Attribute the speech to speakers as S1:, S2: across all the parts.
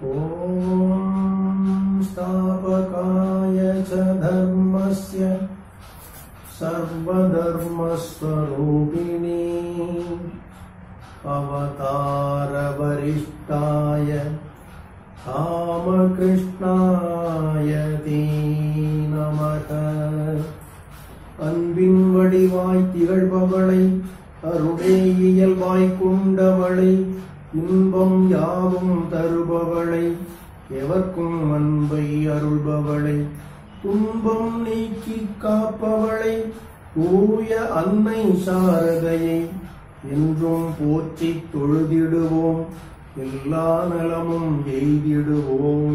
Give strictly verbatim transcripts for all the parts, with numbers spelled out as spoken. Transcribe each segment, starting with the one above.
S1: ஓம் ஸ்தாபகாய ச தர்மஸ்ய சர்வதர்மஸ்வரூபிணி அவதார வரிஷ்டாய ராமகிருஷ்ணாய தே நமக. அன்பின் வடிவாய் திகழ்பவளை அருளே இயல்பாய் கொண்டவளை இன்பம் யாவும் தருபவளை எவர்க்கும் அன்பை அருள்பவளை துன்பம் நீக்கி காப்பவளை தூய அன்னை சாரதையை என்றும் போற்றி தொழுதிடுவோம், எல்லா நலமும் எய்திடுவோம்.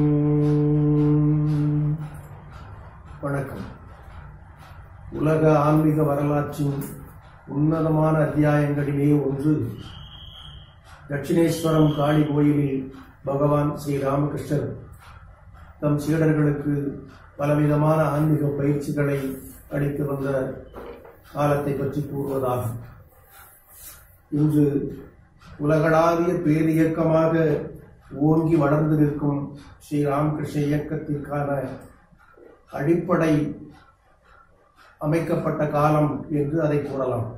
S1: வணக்கம். உலக ஆன்மீக வரலாற்றின் உன்னதமான அத்தியாயங்களிலே ஒன்று தட்சிணேஸ்வரம் காளி கோயிலில் பகவான் ஸ்ரீ ராமகிருஷ்ணர் தம் சீடர்களுக்கு பலவிதமான ஆன்மீக பயிற்சிகளை அளித்து வந்த காலத்தை பற்றி கூறுவதாகும். இன்று உலகளாவிய பேரியக்கமாக ஓங்கி வளர்ந்து நிற்கும் ஸ்ரீ ராமகிருஷ்ண இயக்கத்திற்கான அடிப்படை அமைக்கப்பட்ட காலம் என்று அதை கூறலாம்.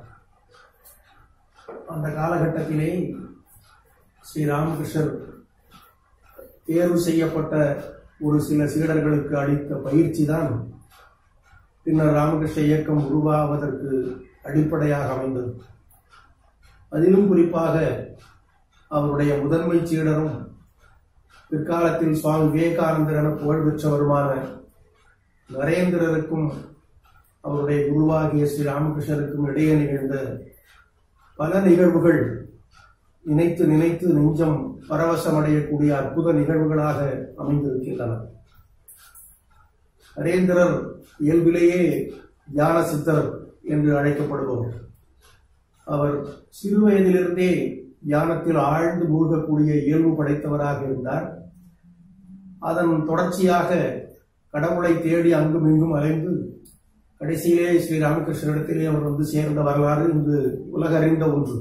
S1: அந்த காலகட்டத்திலே ஸ்ரீ ராமகிருஷ்ணர் தேர்வு செய்யப்பட்ட ஒரு சில சீடர்களுக்கு அளித்த பயிற்சி தான் பின்னர் ராமகிருஷ்ண இயக்கம் உருவாவதற்கு அடிப்படையாக அமைந்தது. அதிலும் குறிப்பாக அவருடைய முதன்மை சீடரும் பிற்காலத்தில் சுவாமி விவேகானந்தர் என புகழ் பெற்றவருமான நரேந்திரருக்கும் அவருடைய குருவாகிய ஸ்ரீ ராமகிருஷ்ணருக்கும் இடையே நிகழ்ந்த பல நிகழ்வுகள் நினைத்து நினைத்து நெஞ்சம் பரவசமடையக்கூடிய அற்புத நிகழ்வுகளாக அமைந்திருக்கின்றன. நரேந்திரர் இயல்பிலேயே தியான சித்தர் என்று அழைக்கப்படுபவர். அவர் சிறு வயதிலிருந்தே தியானத்தில் ஆழ்ந்து மூழ்கக்கூடிய இயல்பு படைத்தவராக இருந்தார். அதன் தொடர்ச்சியாக கடவுளை தேடி அங்கும் இங்கும் அலைந்து கடைசியிலே ஸ்ரீ ராமகிருஷ்ணனிடத்திலே அவர் வந்து சேர்ந்த வரலாறு இன்று உலகறிந்த ஒன்று.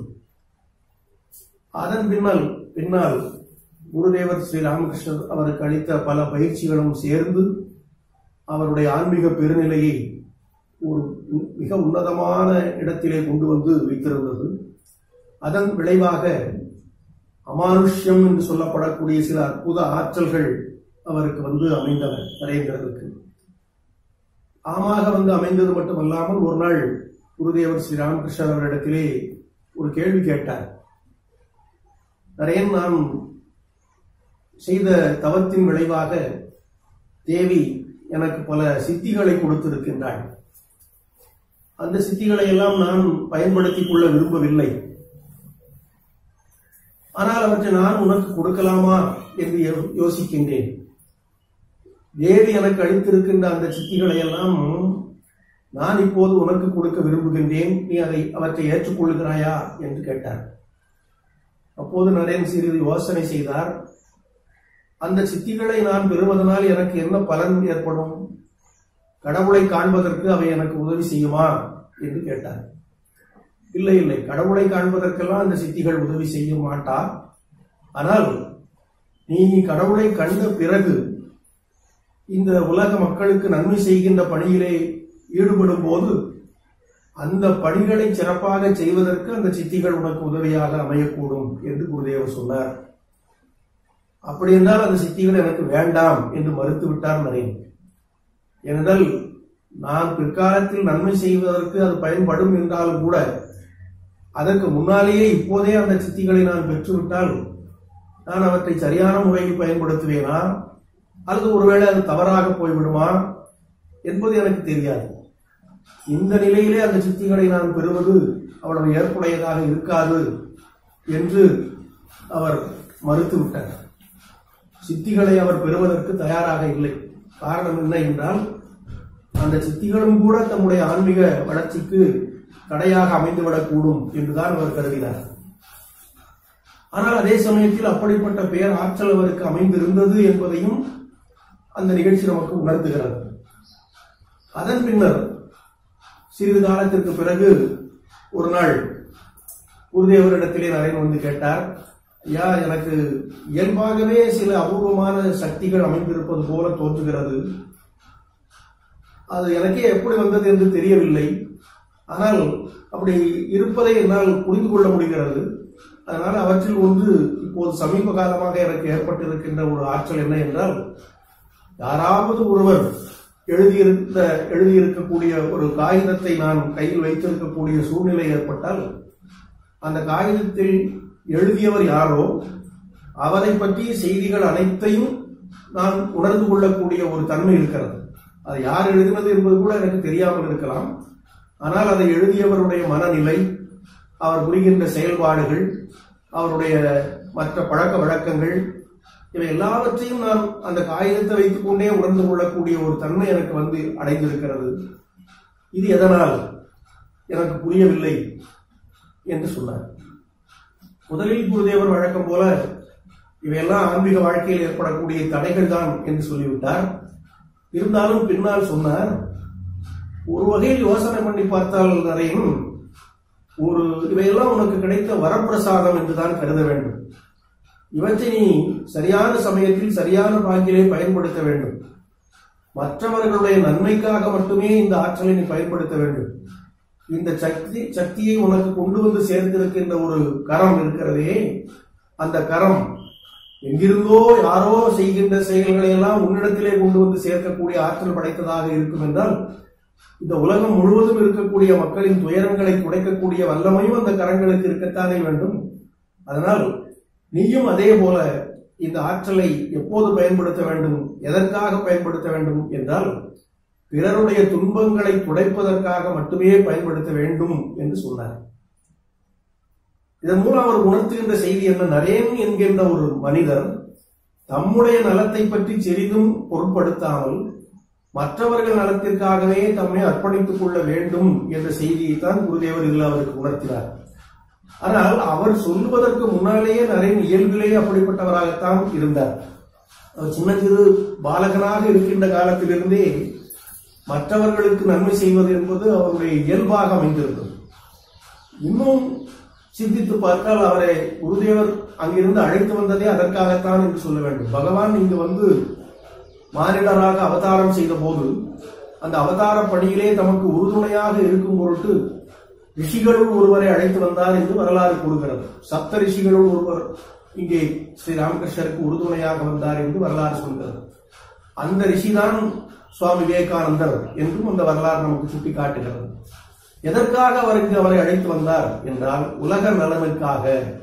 S1: அதன் பின்னால் பின்னால் குருதேவர் ஸ்ரீ ராமகிருஷ்ணர் அவருக்கு அளித்த பல பயிற்சிகளும் சேர்ந்து அவருடைய ஆன்மீக பெருநிலையை ஒரு மிக உன்னதமான இடத்திலே கொண்டு வந்து வைத்திருந்தது. அதன் விளைவாக அமானுஷ்யம் என்று சொல்லப்படக்கூடிய சில அற்புத ஆற்றல்கள் அவருக்கு வந்து அமைந்தன. நரேந்திரருக்கு ஆமாக வந்து அமைந்தது மட்டுமல்லாமல் ஒரு நாள் குருதேவர் ஸ்ரீ ராமகிருஷ்ணர் அவரிடத்திலே ஒரு கேள்வி கேட்டார். நரேன், நான் செய்த தவத்தின் விளைவாக தேவி எனக்கு பல சித்திகளை கொடுத்திருக்கின்றாள். அந்த சித்திகளை எல்லாம் நான் பயன்படுத்திக் கொள்ள விரும்பவில்லை. ஆனால் அவற்றை நான் உனக்கு கொடுக்கலாமா என்று யோசிக்கின்றேன். தேவி எனக்கு அளித்திருக்கின்ற அந்த சித்திகளை எல்லாம் நான் இப்போது உனக்கு கொடுக்க விரும்புகின்றேன். நீ அதை அவற்றை ஏற்றுக்கொள்கிறாயா என்று கேட்டார். அப்போது நரேன் சிறிது யோசனை செய்தார். அந்த சித்திகளை நான் பெறுவதனால் எனக்கு என்ன பலன் ஏற்படும்? கடவுளை காண்பதற்கு அவை எனக்கு உதவி செய்யுமா என்று கேட்டார். இல்லை இல்லை, கடவுளை காண்பதற்கெல்லாம் அந்த சித்திகள் உதவி செய்ய மாட்டா. ஆனால் நீ கடவுளை கண்ட பிறகு இந்த உலக மக்களுக்கு நன்மை செய்கின்ற பணியிலே ஈடுபடும் போது அந்த பணிகளை சிறப்பாக செய்வதற்கு அந்த சித்திகள் உனக்கு உதவியாக அமையக்கூடும் என்று குருதேவர் சொன்னார். அப்படி என்றால் அந்த சித்திகள் எனக்கு வேண்டாம் என்று மறுத்துவிட்டார் நரேன். ஏனென்றால் நான் பிற்காலத்தில் நன்மை செய்வதற்கு அது பயன்படும் என்றாலும் கூட அதற்கு முன்னாலேயே இப்போதே அந்த சித்திகளை நான் பெற்றுவிட்டால் நான் அவற்றை சரியான முறையில் பயன்படுத்துவேனா அல்லது ஒருவேளை அது தவறாக போய்விடுமா என்பது எனக்கு தெரியாது. இந்த நிலையிலே அந்த சித்திகளை நான் பெறுவது அவ்வளவு ஏற்புடையதாக இருக்காது என்று அவர் மறுத்துவிட்டார். சித்திகளை அவர் பெறுவதற்கு தயாராக இல்லை. காரணம் என்ன என்றால் அந்த சித்திகளும் கூட தம்முடைய ஆன்மீக வளர்ச்சிக்கு தடையாக அமைந்துவிடக்கூடும் என்றுதான் அவர் கருதினார். ஆனால் அதே சமயத்தில் அப்படிப்பட்ட பேர் ஆற்றல் அவருக்கு அமைந்திருந்தது என்பதையும் அந்த நிகழ்ச்சி நமக்கு உணர்த்துகிறது. அதன் பின்னர் சிறிது காலத்திற்கு பிறகு ஒரு நாள் குருதேவரிடத்திலே நரேன் வந்து கேட்டார், ஐயா, எனக்கு இயல்பாகவே சில அபூர்வமான சக்திகள் அமைந்திருப்பது போல தோன்றுகிறது. அது எனக்கே எப்படி வந்தது என்று தெரியவில்லை. ஆனால் அப்படி இருப்பதை என்னால் புரிந்து கொள்ள முடிகிறது. அதனால் அவற்றில் ஒன்று இப்போது சமீப காலமாக எனக்கு ஏற்பட்டிருக்கின்ற ஒரு ஆற்றல் என்ன என்றால், யாராவது ஒருவர் எழுதியிருந்த எழுதியிருக்கக்கூடிய ஒரு காகிதத்தை நான் கையில் வைத்திருக்கக்கூடிய சூழ்நிலை ஏற்பட்டால், அந்த காகிதத்தில் எழுதியவர் யாரோ அவரை பற்றிய செய்திகள் அனைத்தையும் நான் உணர்ந்து கொள்ளக்கூடிய ஒரு தன்மை இருக்கிறது. அது யார் எழுதினது என்பது கூட எனக்கு தெரியாமல் இருக்கலாம். ஆனால் அதை எழுதியவருடைய மனநிலை, அவர் புரிகின்ற செயல்பாடுகள், அவருடைய மற்ற பழக்க வழக்கங்கள், இவை எல்லாவற்றையும் நான் அந்த காகிதத்தை வைத்துக் கொண்டே உணர்ந்து கொள்ளக்கூடிய ஒரு தன்மை எனக்கு வந்து அடைந்திருக்கிறது. இது எதனால் எனக்கு புரியவில்லை என்று சொன்னார். முதலில் குருதேவர் வழக்கம் போல இவையெல்லாம் ஆன்மீக வாழ்க்கையில் ஏற்படக்கூடிய தடைகள் தான் என்று சொல்லிவிட்டார். இருந்தாலும் பின்னால் சொன்னார், ஒரு வகையில் யோசனை பண்ணி பார்த்தால் நிறையும் ஒரு இவையெல்லாம் உனக்கு கிடைத்த வரப்பிரசாதம் என்றுதான் கருத வேண்டும். இவற்றை நீ சரியான சமயத்தில் சரியான பாங்கிலே பயன்படுத்த வேண்டும். மற்றவர்களுடைய நன்மைக்காக மட்டுமே இந்த ஆற்றலை நீ பயன்படுத்த வேண்டும். இந்த சக்தி சக்தியை உனக்கு கொண்டு வந்து சேர்த்திருக்கின்ற ஒரு கரம் இருக்கிறதே, அந்த கரம் எங்கிருந்தோ யாரோ செய்கின்ற செயல்களை எல்லாம் உன்னிடத்திலே கொண்டு வந்து சேர்க்கக்கூடிய ஆற்றல் படைத்ததாக இருக்கும் என்றால், இந்த உலகம் முழுவதும் இருக்கக்கூடிய மக்களின் துயரங்களை துடைக்கக்கூடிய வல்லமையும் அந்த கரங்களுக்கு இருக்கத்தானே வேண்டும். அதனால் நீயும் அதே போல இந்த ஆற்றலை எப்போது பயன்படுத்த வேண்டும், எதற்காக பயன்படுத்த வேண்டும் என்றால், பிறருடைய துன்பங்களை துடைப்பதற்காக மட்டுமே பயன்படுத்த வேண்டும் என்று சொன்னார். இதன் மூலம் அவர் உணர்த்துகின்ற செய்தி என்ன, நரேன் என்கின்ற ஒரு மனிதர் தம்முடைய நலத்தை பற்றி சிறிதும் பொருட்படுத்தாமல் மற்றவர்கள் நலத்திற்காகவே தம்மை அர்ப்பணித்துக் கொள்ள வேண்டும் என்ற செய்தியைத்தான் குருதேவர் இதில் அவருக்கு உணர்த்தினார். ஆனால் அவர் சொல்லுவதற்கு முன்னாலேயே நரேன் இயல்பிலேயே அப்படிப்பட்டவராகத்தான் இருந்தார். அவர் சின்னஞ்சிறு பாலகனாக இருக்கின்ற காலத்திலிருந்தே மற்றவர்களுக்கு நன்மை செய்வது என்பது அவருடைய இயல்பாக அமைந்திருந்தது. இன்னும் சிந்தித்து பார்த்தால் அவரை குருதேவர் அங்கிருந்து அழைத்து வந்ததே அதற்காகத்தான் என்று சொல்ல வேண்டும். பகவான் இங்கு வந்து மானிடராக அவதாரம் செய்த போது அந்த அவதார பணியிலே தமக்கு உறுதுணையாக இருக்கும் பொருட்டு ரிஷிகளுள் ஒருவரை அழைத்து வந்தார் என்று வரலாறு கூறுகிறது. சப்த ரிஷிகளுள் ஒருவர் இங்கே ஸ்ரீ ராமகிருஷ்ணருக்கு உறுதுணையாக வந்தார் என்று வரலாறு சொல்கிறது. அந்த ரிஷிதான் சுவாமி விவேகானந்தர் என்றும் அந்த வரலாறு நமக்கு சுட்டி காட்டுகிறது. எதற்காக அவர் இங்கு அவரை அழைத்து வந்தார் என்றால், உலக நலனுக்காக.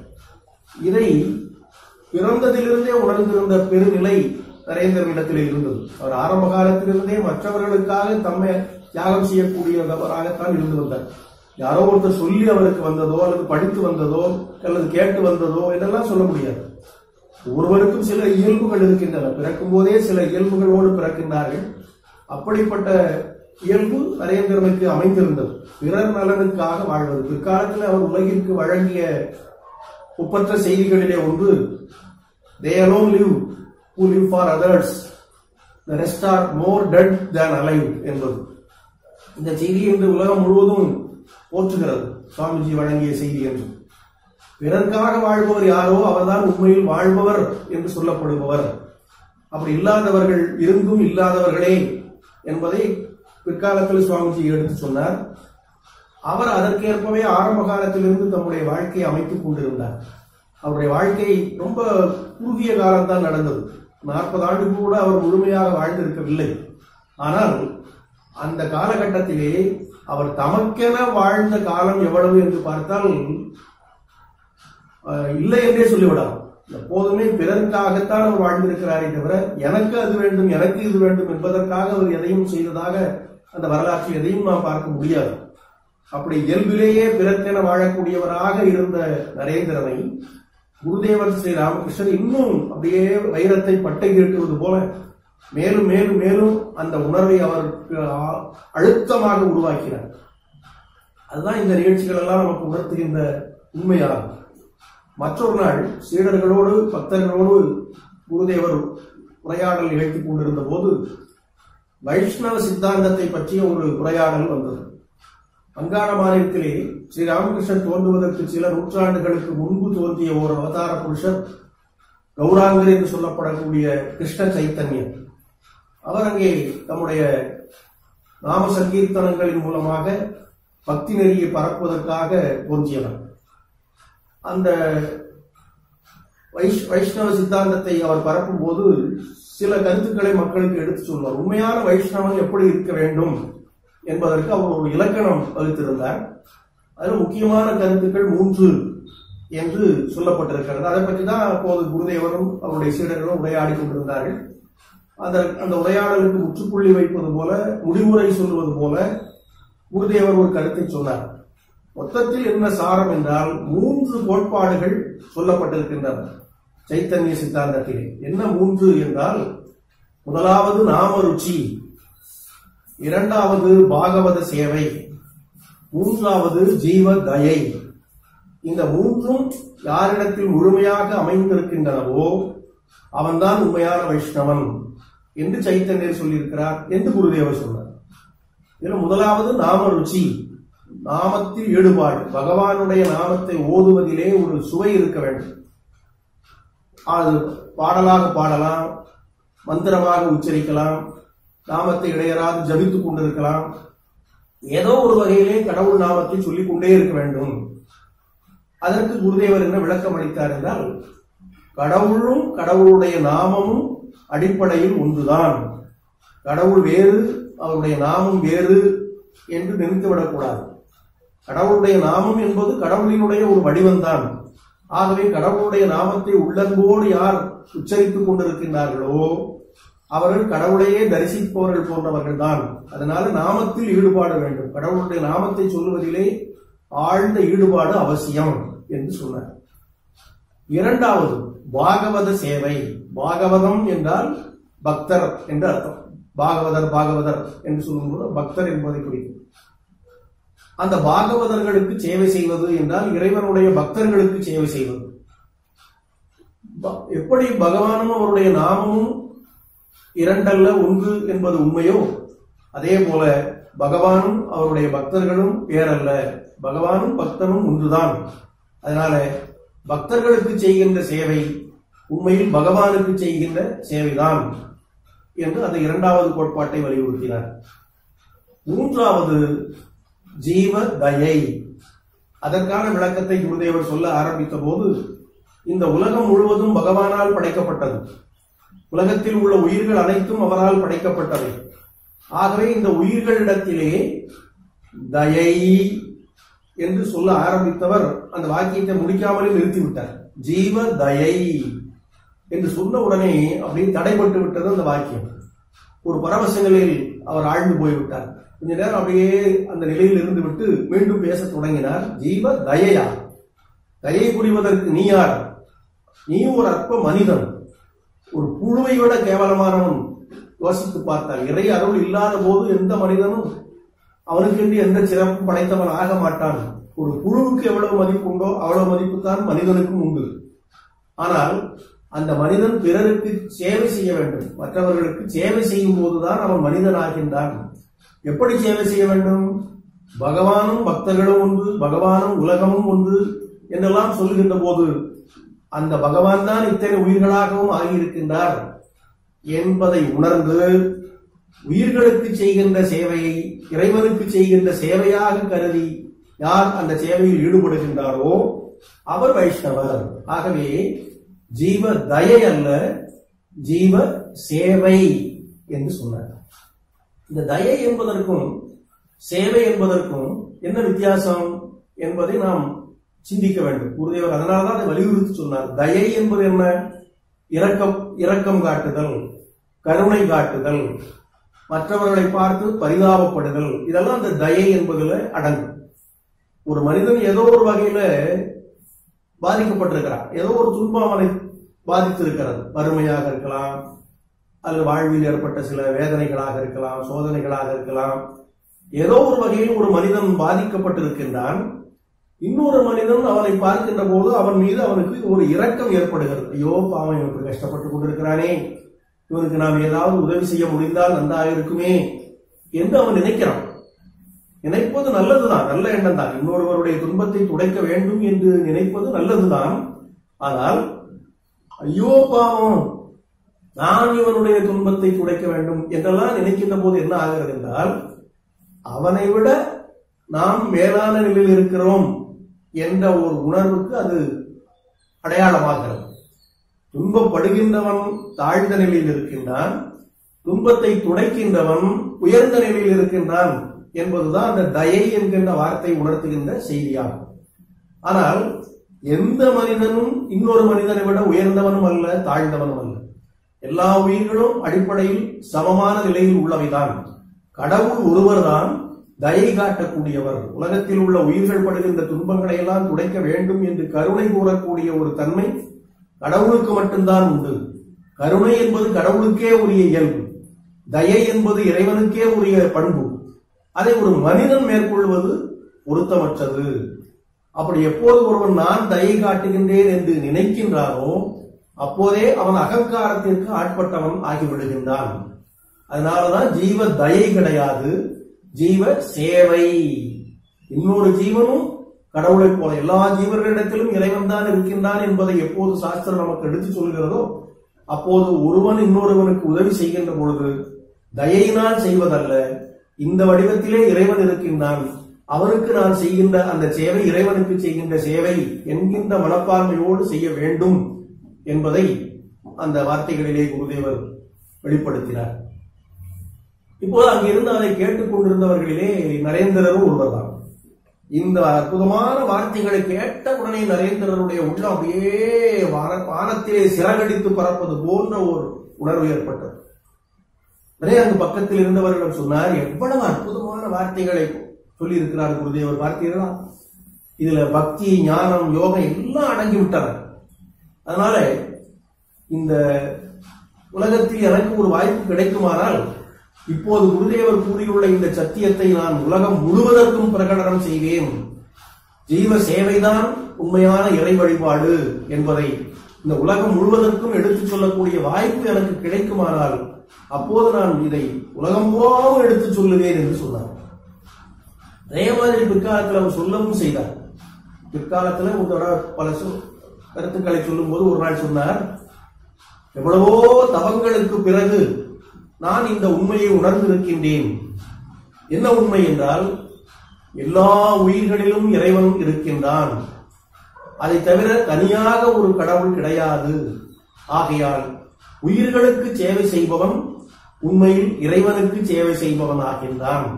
S1: இதை பிறந்ததிலிருந்தே உணர்ந்திருந்த பெருநிலை நரேந்திரனிடத்திலே இருந்தது. அவர் ஆரம்ப காலத்திலிருந்தே மற்றவர்களுக்காக தம்மை தியாகம் செய்யக்கூடியவராகத்தான் இருந்து வந்தார். யாரோ ஒருத்தர் சொல்லி அவருக்கு வந்ததோ அல்லது படித்து வந்ததோ அல்லது கேட்டு வந்ததோ இதெல்லாம் சொல்ல முடியாது. ஒருவருக்கும் சில இயல்புகள் இருக்கின்றன. பிறக்கும் போதே சில இயல்புகளோடு பிறக்கின்றார்கள். அப்படிப்பட்ட இயல்பு நரேந்திரனுக்கு அமைந்திருந்தது, பிறர் நலனுக்காக வாழ்வது. பிற்காலத்தில் அவர் உலகிற்கு வழங்கிய ஒப்பற்ற செய்திகளிலே ஒன்று, they alone live who live for others, the rest are more dead than alive என்பது. இந்த செய்தி என்று உலகம் முழுவதும் போற்றுகிறது. சுவாமிஜி வழங்கிய செய்தி என்று. பிறர்க்காக வாழ்பவர் யாரோ அவர்தான் உண்மையில் வாழ்பவர் என்று சொல்லப்படுபவர். அப்படி இல்லாதவர்கள் இருந்தும் இல்லாதவர்களே என்பதை பிற்காலத்தில் சுவாமிஜி எடுத்து சொன்னார். அவர் அதற்கேற்பவே ஆரம்ப காலத்திலிருந்து தம்முடைய வாழ்க்கையை அமைத்துக் கொண்டிருந்தார். அவருடைய வாழ்க்கை ரொம்ப குறுகிய காலம்தான் நடந்தது. நாற்பது ஆண்டுக்கு கூட அவர் முழுமையாக வாழ்ந்திருக்கவில்லை. ஆனால் அந்த காலகட்டத்திலே அவர் தமக்கென வாழ்ந்த காலம் எவ்வளவு என்று பார்த்தால் இல்லை என்றே சொல்லிவிடலாம். எப்போதுமே பிறருக்காகத்தான் அவர் வாழ்ந்திருக்கிறாரே தவிர எனக்கு அது வேண்டும் எனக்கு இது வேண்டும் என்பதற்காக அவர் எதையும் செய்ததாக அந்த வரலாற்றில் எதையும் நாம் பார்க்க முடியாது. அப்படி இயல்பிலேயே பிறர்க்கென வாழக்கூடியவராக இருந்த நரேந்திரனை குருதேவர் ஸ்ரீ ராமகிருஷ்ணன் இன்னும் அப்படியே வைரத்தை பட்டை தீட்டுவது போல மேலும் மேலும் மேலும் அந்த உணர்வை அவருக்கு அழுத்தமாக உருவாக்கினார். அதுதான் இந்த நிகழ்ச்சிகள் எல்லாம் நமக்கு உணர்த்துகின்ற உண்மையாகும். மற்றொரு நாள் சீடர்களோடு பக்தர்களோடு குருதேவர் உரையாடல் நிகழ்த்திக் கொண்டிருந்த போது வைஷ்ணவ சித்தாந்தத்தை பற்றிய ஒரு உரையாடல் வந்தது. வங்காள மாநிலத்திலே ஸ்ரீ ராமகிருஷ்ணன் தோன்றுவதற்கு சில நூற்றாண்டுகளுக்கு முன்பு தோன்றிய ஒரு அவதார புருஷர் கௌராங்கர் என்று சொல்லப்படக்கூடிய கிருஷ்ண சைத்தன்யம். அவர் அங்கே தம்முடைய நாம சங்கீர்த்தனங்களின் மூலமாக பக்தி நெறியை பரப்புவதற்காக தோன்றியவர். அந்த வைஷ் வைஷ்ணவ சித்தாந்தத்தை அவர் பரப்பும் போது சில கருத்துக்களை மக்களுக்கு எடுத்து சொல்வார். உண்மையான வைஷ்ணவன் எப்படி இருக்க வேண்டும் என்பதற்கு அவர் ஒரு இலக்கணம் வகுத்திருந்தார். அதில் முக்கியமான கருத்துக்கள் மூன்று என்று சொல்லப்பட்டிருக்கிறது. அதை பற்றி தான் அப்போது குருதேவரும் அவருடைய சீடர்களும் உரையாடி கொண்டிருந்தார்கள். அந்த அந்த உரையாடலுக்கு முற்றுப்புள்ளி வைப்பது போல, முடிவுரை சொல்லுவது போல குருதேவர் ஒரு கருத்தை சொன்னார். மொத்தத்தில் என்ன சாரம் என்றால், மூன்று கோட்பாடுகள் சொல்லப்பட்டிருக்கின்றன சைத்தன்ய சித்தாந்தத்திலே. என்ன மூன்று என்றால், முதலாவது நாம ருச்சி, இரண்டாவது பாகவத சேவை, மூன்றாவது ஜீவ தயை. இந்த மூன்றும் யாரிடத்தில் முழுமையாக அமைந்திருக்கின்றனவோ அவன்தான் உண்மையான வைஷ்ணவன் என்று சைத்தன்யர் சொல்லியிருக்கிறார் என்று குருதேவர் சொன்னார். இதில் முதலாவது நாம ருச்சி, நாமத்தில் ஈடுபாடு. பகவானுடைய நாமத்தை ஓதுவதிலே ஒரு சுவை இருக்க வேண்டும். அது பாடலாக பாடலாம், மந்திரமாக உச்சரிக்கலாம், நாமத்தை இடையராது ஜபித்துக் கொண்டிருக்கலாம். ஏதோ ஒரு வகையிலே கடவுள் நாமத்தை சொல்லிக் கொண்டே இருக்க வேண்டும். அதற்கு குருதேவர் என்ன விளக்கம் அளித்தார் என்றால், கடவுளும் கடவுளுடைய நாமமும் அடிப்படையில் ஒன்றுதான். கடவுள் வேறு, அவருடைய நாமம் வேறு என்று நிறுத்திவிடக்கூடாது. கடவுளுடைய நாமம் என்பது கடவுளினுடைய ஒரு வடிவம்தான். ஆகவே கடவுளுடைய நாமத்தை உள்ளன்போடு யார் உச்சரித்துக் கொண்டிருக்கின்றார்களோ அவர்கள் கடவுளையே தரிசிப்பவர்கள் போன்றவர்கள் தான். அதனால நாமத்தில் ஈடுபாடு வேண்டும். கடவுளுடைய நாமத்தை சொல்லுவதிலே ஆழ்ந்த ஈடுபாடு அவசியம் என்று சொன்னார். இரண்டாவது பாகவத சேவை. பாகவதம் என்றால் பக்தர் என்று அர்த்தம். பாகவதர் பாகவதர் என்று சொல்லும்போது பக்தர் என்பதை குறிக்கும். அந்த பாகவதர்களுக்கு சேவை செய்வது என்றால் இறைவனுடைய பக்தர்களுக்கு சேவை செய்வது. எப்படி பகவானும் அவருடைய நாமமும் இரண்டல்ல ஒன்று என்பது உண்மையோ, அதே போல பகவானும் அவருடைய பக்தர்களும் வேறல்ல. பகவானும் பக்தனும் ஒன்றுதான். அதனால பக்தர்களுக்கு செய்கின்ற சேவை உண்மையில் பகவானுக்கு செய்கின்ற சேவைதான் என்று அந்த இரண்டாவது கோட்பாட்டை வலியுறுத்தினார். மூன்றாவது ஜீவ தயை. அதற்கான விளக்கத்தை குருதேவர் சொல்ல ஆரம்பித்த போது, இந்த உலகம் முழுவதும் பகவானால் படைக்கப்பட்டது. உலகத்தில் உள்ள உயிர்கள் அனைத்தும் அவரால் படைக்கப்பட்டவை. ஆகவே இந்த உயிர்களிடத்திலே தயை என்று சொல்ல ஆரம்பித்தவர் அந்த வாக்கியத்தை முடிக்காமலே நிறுத்திவிட்டார். ஜீவ தயை என்று சொன்ன உடனே அப்படியே தடைபட்டு விட்டது அந்த வாக்கியம். ஒரு பரவச நிலையில் அவர் ஆழ்ந்து போய்விட்டார். கொஞ்ச நேரம் அப்படியே அந்த நிலையில் இருந்து விட்டு மீண்டும் பேச தொடங்கினார். ஜீவ தயையா? தயை புரிவதற்கு நீ யார்? நீ ஒரு அற்ப மனிதன், ஒரு புழுவை விட கேவலமானவன். யோசித்து பார்த்தால் இறை அருள் இல்லாத போது எந்த மனிதனும் அவனுக்கென்று எந்த சிறப்பும் படைத்தவன் ஆக மாட்டான். ஒரு புழுவுக்கு எவ்வளவு மதிப்பு உண்டோ அவ்வளவு மதிப்பு தான் மனிதனுக்கும் உண்டு. ஆனால் அந்த மனிதன் பிறருக்கு சேவை செய்ய வேண்டும். மற்றவர்களுக்கு சேவை செய்யும் போதுதான் அவன் மனிதன் ஆகின்றான். எப்படி சேவை செய்ய வேண்டும்? பகவானும் பக்தர்களும் ஒன்று, பகவானும் உலகமும் ஒன்று என்றெல்லாம் சொல்லுகின்ற போது அந்த பகவான் தான் இத்தனை உயிர்களாகவும் ஆகியிருக்கின்றார் என்பதை உணர்ந்து உயிர்களுக்கு செய்கின்ற சேவையை இறைவனுக்கு செய்கின்ற சேவையாக கருதி யார் அந்த சேவையில் ஈடுபடுகின்றாரோ அவர் வைஷ்ணவர். ஆகவே ஜீவ தயை அல்ல, ஜீவ சேவை என்று சொன்னார். இந்த தயை என்பதற்கும் சேவை என்பதற்கும் என்ன வித்தியாசம் என்பதை நாம் சிந்திக்க வேண்டும். குருதேவர் அதனால்தான் அதை வலியுறுத்தி சொன்னார். தயை என்பது என்ன? இரக்கம் இரக்கம் காட்டுதல், கருணை காட்டுதல், மற்றவர்களை பார்த்து பரிதாபப்படுதல், இதெல்லாம் அந்த தயை என்பதில் அடங்கும். ஒரு மனிதன் ஏதோ ஒரு வகையில பாதிக்கப்பட்டிருக்கிறான், ஏதோ ஒரு துன்பம் அவனை பாதித்திருக்கிறது. வறுமையாக இருக்கலாம், அல்லது வாழ்வில் ஏற்பட்ட சில வேதனைகளாக இருக்கலாம், சோதனைகளாக இருக்கலாம். ஏதோ ஒரு வகையில் ஒரு மனிதன் பாதிக்கப்பட்டிருக்கின்றான். இன்னொரு மனிதன் அவனை பார்க்கின்ற போது அவன் மீது அவனுக்கு ஒரு இரக்கம் ஏற்படுகிறது. ஐயோ பாவம், இவனுக்கு கஷ்டப்பட்டு கொண்டிருக்கிறானே, இவனுக்கு நாம் ஏதாவது உதவி செய்ய முடிந்தால் நன்றாக இருக்குமே என்று அவன் நினைக்கிறான். நினைப்பது நல்லதுதான், நல்ல எண்ணம் தான். இன்னொருவருடைய துன்பத்தை துடைக்க வேண்டும் என்று நினைப்பது நல்லதுதான். ஆனால் ஐயோ பாவம், நான் இவனுடைய துன்பத்தை துடைக்க வேண்டும் என்றெல்லாம் நினைக்கின்ற போது என்ன ஆகிறது என்றால், அவனை விட நாம் மேலான நிலையில் இருக்கிறோம் என்ற ஒரு உணர்வுக்கு அது அடையாளமாகிறது. துன்பப்படுகின்றவன் தாழ்ந்த நிலையில் இருக்கின்றான், துன்பத்தை துடைக்கின்றவன் உயர்ந்த நிலையில் இருக்கின்றான் என்பதுதான் அந்த தயை என்கின்ற வார்த்தை உணர்த்துகின்ற செய்தியாகும். ஆனால் எந்த மனிதனும் இன்னொரு மனிதனை விட உயர்ந்தவனும் அல்ல, தாழ்ந்தவனும் அல்ல. எல்லா உயிர்களும் அடிப்படையில் சமமான நிலையில் உள்ளவைதான். கடவுள் ஒருவர்தான் தயை காட்டக்கூடியவர். உலகத்தில் உள்ள உயிர்கள் படுகின்ற துன்பங்களை எல்லாம் துடைக்க வேண்டும் என்று கருணை கூறக்கூடிய ஒரு தன்மை கடவுளுக்கு மட்டும்தான் உண்டு. கருணை என்பது கடவுளுக்கே உரிய இயல்பு, தயை என்பது இறைவனுக்கே உரிய பண்பு. அதை ஒரு மனிதன் மேற்கொள்வது பொருத்தமற்றது. அப்படி எப்போது ஒருவன் நான் தயை காட்டுகின்றேன் என்று நினைக்கின்றானோ அப்போதே அவன் அகங்காரத்திற்கு ஆட்பட்டவன் ஆகிவிடுகின்றான். அதனாலதான் ஜீவ தயை கிடையாது, ஜீவ சேவை. இன்னொரு ஜீவனும் கடவுளை போல எல்லா ஜீவர்களிடத்திலும் இறைவன் தான் இருக்கின்றான் என்பதை எப்போது சாஸ்திரம் நமக்கு எடுத்து சொல்கிறதோ அப்போது ஒருவன் இன்னொருவனுக்கு உதவி செய்கின்ற பொழுது தயையினால் செய்வதல்ல, இந்த வடிவத்திலே இறைவன் இருக்கின்றான், அவனுக்கு நான் செய்கின்ற அந்த சேவை இறைவனுக்கு செய்கின்ற சேவை என்கின்ற மனப்பான்மையோடு செய்ய வேண்டும் என்பதை அந்த வார்த்தைகளிலே குருதேவர் வெளிப்படுத்தினார். இப்போது அங்கிருந்து அதை கேட்டுக் கொண்டிருந்தவர்களிலே நரேந்திரரும் ஒருவர்தான். இந்த அற்புதமான வார்த்தைகளை கேட்ட உடனே நரேந்திரருடைய உள்ளம் அப்படியே வானத்திலே சிறகடித்து பறப்பது போன்ற ஒரு உணர்வு ஏற்பட்டது. நிறைய அங்கு பக்கத்தில் இருந்தவர்களிடம் சொன்னார், எவ்வளவு அற்புதமான வார்த்தைகளை சொல்லி இருக்கிறார் குருதேவர், பார்த்தீர்களா? இதுல பக்தி, ஞானம், யோகம் எல்லாம் அடங்கிவிட்டன. அதனால இந்த உலகத்தில் எனக்கு ஒரு வாய்ப்பு கிடைக்குமானால் இப்போது குருதேவர் கூறியுள்ள இந்த சத்தியத்தை நான் உலகம் முழுவதற்கும் பிரகடனம் செய்வேன். ஜீவ சேவைதான் உண்மையான இறை வழிபாடு என்பதை இந்த உலகம் முழுவதற்கும் எடுத்துச் சொல்லக்கூடிய வாய்ப்பு எனக்கு கிடைக்குமானால் அப்போது நான் இதை உலகம் பூராவும் எடுத்துச் சொல்லுவேன் என்று சொன்னார். அதே மாதிரி பிற்காலத்தில் அவர் சொல்லவும் செய்தார். பிற்காலத்தில் ஒரு தடவை பல கருத்துக்களை சொல்லும் போது ஒரு நாள் சொன்னார், எவ்வளவோ தவங்களுக்கு பிறகு நான் இந்த உண்மையை உணர்ந்திருக்கின்றேன். என்ன உண்மை என்றால், எல்லா உயிர்களிலும் இறைவன் இருக்கின்றான், அதை தவிர தனியாக ஒரு கடவுள் கிடையாது. ஆகையால் உயிர்களுக்கு சேவை செய்பவன் உண்மையில் இறைவனுக்கு சேவை செய்பவன் ஆகின்றான்.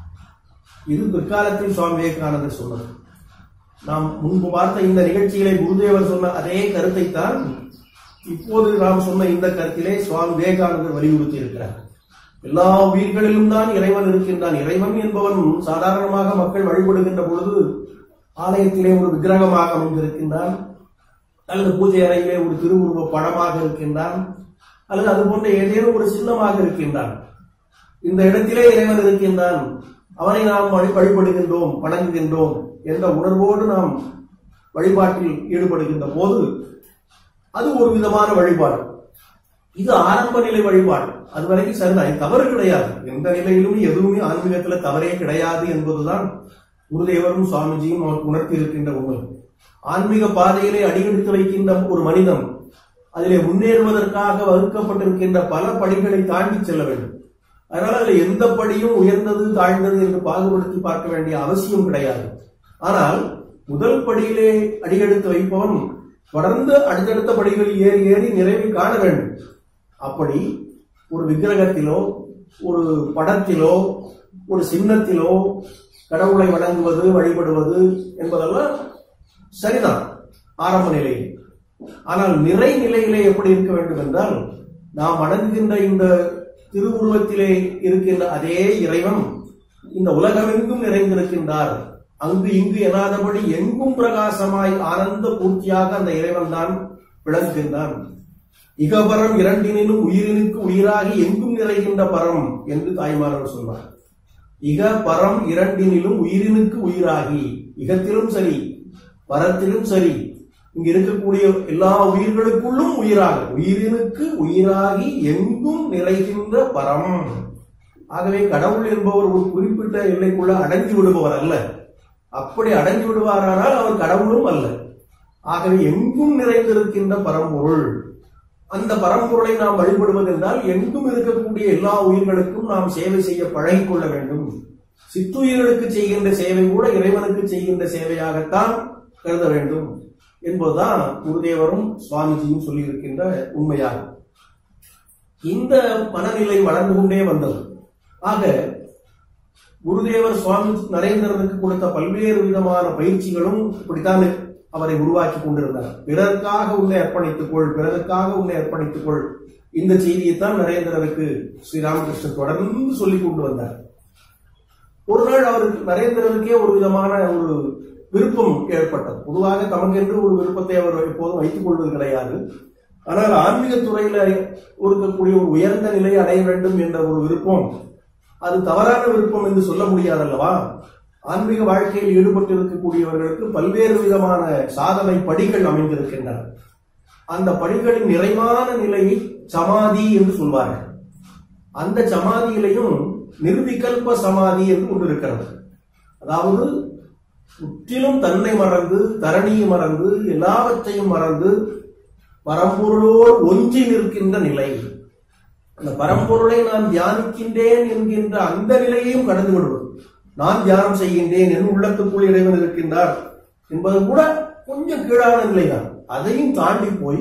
S1: இது பிற்காலத்தில் சுவாமி விவேகானந்தர் சொன்னது. நாம் முன்பு பார்த்த இந்த நிகழ்ச்சியிலே குருதேவர் சொன்ன அதே கருத்தை தான் இப்போது நாம் சொன்ன இந்த கருத்திலே சுவாமி விவேகானந்தர் வலியுறுத்தி இருக்கிறார். எல்லா உயிர்களிலும் தான் இறைவன் இருக்கின்றான். இறைவன் என்பவன் சாதாரணமாக மக்கள் வழிபடுகின்ற பொழுது ஆலயத்திலே ஒரு விக்கிரகமாக அமைந்திருக்கின்றான், அல்லது பூஜை அறையிலே ஒரு திருவுருவ படமாக இருக்கின்றான், அல்லது அது போன்ற ஏதேனும் ஒரு சின்னமாக இருக்கின்றான். இந்த இடத்திலே இறைவன் இருக்கின்றான், அவனை நாம் வழிபடுகின்றோம், வணங்குகின்றோம் என்ற உணர்வோடு நாம் வழிபாட்டில் ஈடுபடுகின்ற போது அது ஒரு விதமான வழிபாடு. இது ஆரம்ப நிலை வழிபாடு. அதுவரைக்கும் சரிதான், தவறு கிடையாது. எந்த நிலையிலும் எதுவுமே ஆன்மீகத்தில் தவறே கிடையாது என்பதுதான் குருதேவரும் சுவாமிஜியும் நமக்கு உணர்த்தி இருக்கின்ற உண்மை. ஆன்மீக பாதையிலே அடியெடுத்து வைக்கின்ற ஒரு மனிதன் அதிலே முன்னேறுவதற்காக வகுக்கப்பட்டிருக்கின்ற பல படிகளை தாண்டி செல்ல வேண்டும். அதனால அதுல எந்த படியும் உயர்ந்தது தாழ்ந்தது என்று பாகுபடுத்தி பார்க்க வேண்டிய அவசியம் கிடையாது. ஆனால் முதல் படியிலே அடியெடுத்து வைப்பவன் தொடர்ந்து அடுத்தடுத்த படிகளில் ஏறி ஏறி நிறைவை காண வேண்டும். அப்படி ஒரு விக்கிரகத்திலோ ஒரு படத்திலோ ஒரு சின்னத்திலோ கடவுளை வணங்குவது வழிபடுவது என்பதெல்லாம் சரிதான் ஆரம்ப நிலையில். ஆனால் நிறை நிலையிலே எப்படி இருக்க வேண்டும் என்றால், நாம் வணங்குகின்ற இந்த திருவுருவத்திலே இருக்கின்ற அதே இறைவன் இந்த உலகமெங்கும் நிறைந்திருக்கின்றார். அங்கு இங்கு எனாதபடி எங்கும் பிரகாசமாய் ஆனந்த பூர்த்தியாக அந்த இறைவன் தான் விளங்குகின்றான். இகபரம் இரண்டினும் உயிரினுக்கு உயிராகி எங்கும் நிறைகின்ற பரம் என்று தாய்மார்கள் சொன்னார். இக பரம் இரண்டினிலும் உயிரினுக்கு உயிராகி, இகத்திலும் சரி பரத்திலும் சரி இங்கு இருக்கக்கூடிய எல்லா உயிர்களுக்குள்ளும் உயிராக, உயிரினுக்கு உயிராகி எங்கும் நிறைகின்ற பரம் ஆகவே கடவுள் என்பவர் ஒரு குறிப்பிட்ட எல்லைக்குள்ள அடங்கி விடுபவர் அல்ல. அப்படி அடங்கி விடுவாரானால் அவர் கடவுளும் அல்ல. ஆகவே எங்கும் நிறைந்திருக்கின்ற பரம்பொருள், அந்த பரம்பொருளை நாம் வழிபடுவதென்றால் எங்கும் இருக்கக்கூடிய எல்லா உயிர்களுக்கும் நாம் சேவை செய்ய பழகிக் கொள்ள வேண்டும். சித்துயிர்களுக்கு செய்கின்ற சேவை கூட இறைவனுக்கு செய்கின்ற சேவையாகத்தான் கருத வேண்டும் என்பதுதான் குருதேவரும் சுவாமிஜியும் சொல்லியிருக்கின்ற உண்மையாகும். இந்த மனநிலை வளர்ந்து கொண்டே வந்தது. ஆக குருதேவர் சுவாமி நரேந்திரனுக்கு கொடுத்த பல்வேறு விதமான பயிற்சிகளும் இப்படித்தான் அவரை உருவாக்கி கொண்டிருந்தார். பிறருக்காக உன்னை அர்ப்பணித்துக் கொள், பிறருக்காக உன்னை அர்ப்பணித்துக் கொள். இந்த செய்தியைத்தான் நரேந்திரனுக்கு ஸ்ரீ ராமகிருஷ்ணன் தொடர்ந்து சொல்லிக் கொண்டு வந்தார். ஒரு நாள் அவருக்கு நரேந்திரனுக்கே ஒரு விதமான ஒரு விருப்பம் ஏற்பட்டது. பொதுவாக தமக்கென்று ஒரு விருப்பத்தை அவர் எப்போதும் வைத்துக் கொள்வது கிடையாது. ஆனால் ஆன்மீக துறையில இருக்கக்கூடிய ஒரு உயர்ந்த நிலையை அடைய வேண்டும் என்ற ஒரு விருப்பம், அது தவறான விருப்பம் என்று சொல்ல முடியாதல்லவா? ஆன்மீக வாழ்க்கையில் ஈடுபட்டு இருக்கக்கூடியவர்களுக்கு பல்வேறு விதமான சாதனை படிகள் அமைந்திருக்கின்றன. அந்த படிகளின் நிறைவான நிலையை சமாதி என்று சொல்வார்கள். அந்த சமாதியிலையும் நிர்விகல்ப சமாதி என்று ஒன்று இருக்கிறது. அதாவது முற்றிலும் தன்னை மறந்து, தரணியை மறந்து, எல்லாவற்றையும் மறந்து பரம்பொருளோடு ஒன்றி நிற்கின்ற நிலை. அந்த பரம்பொருளை நான் தியானிக்கின்றேன் என்கின்ற அந்த நிலையையும் கடந்து விடுவது. நான் தியானம் செய்கின்றேன், என் உள்ளத்துக்குள் இறைவன் இருக்கின்றார் என்பது கூட கொஞ்சம் கீழான நிலைதான். அதையும் தாண்டி போய்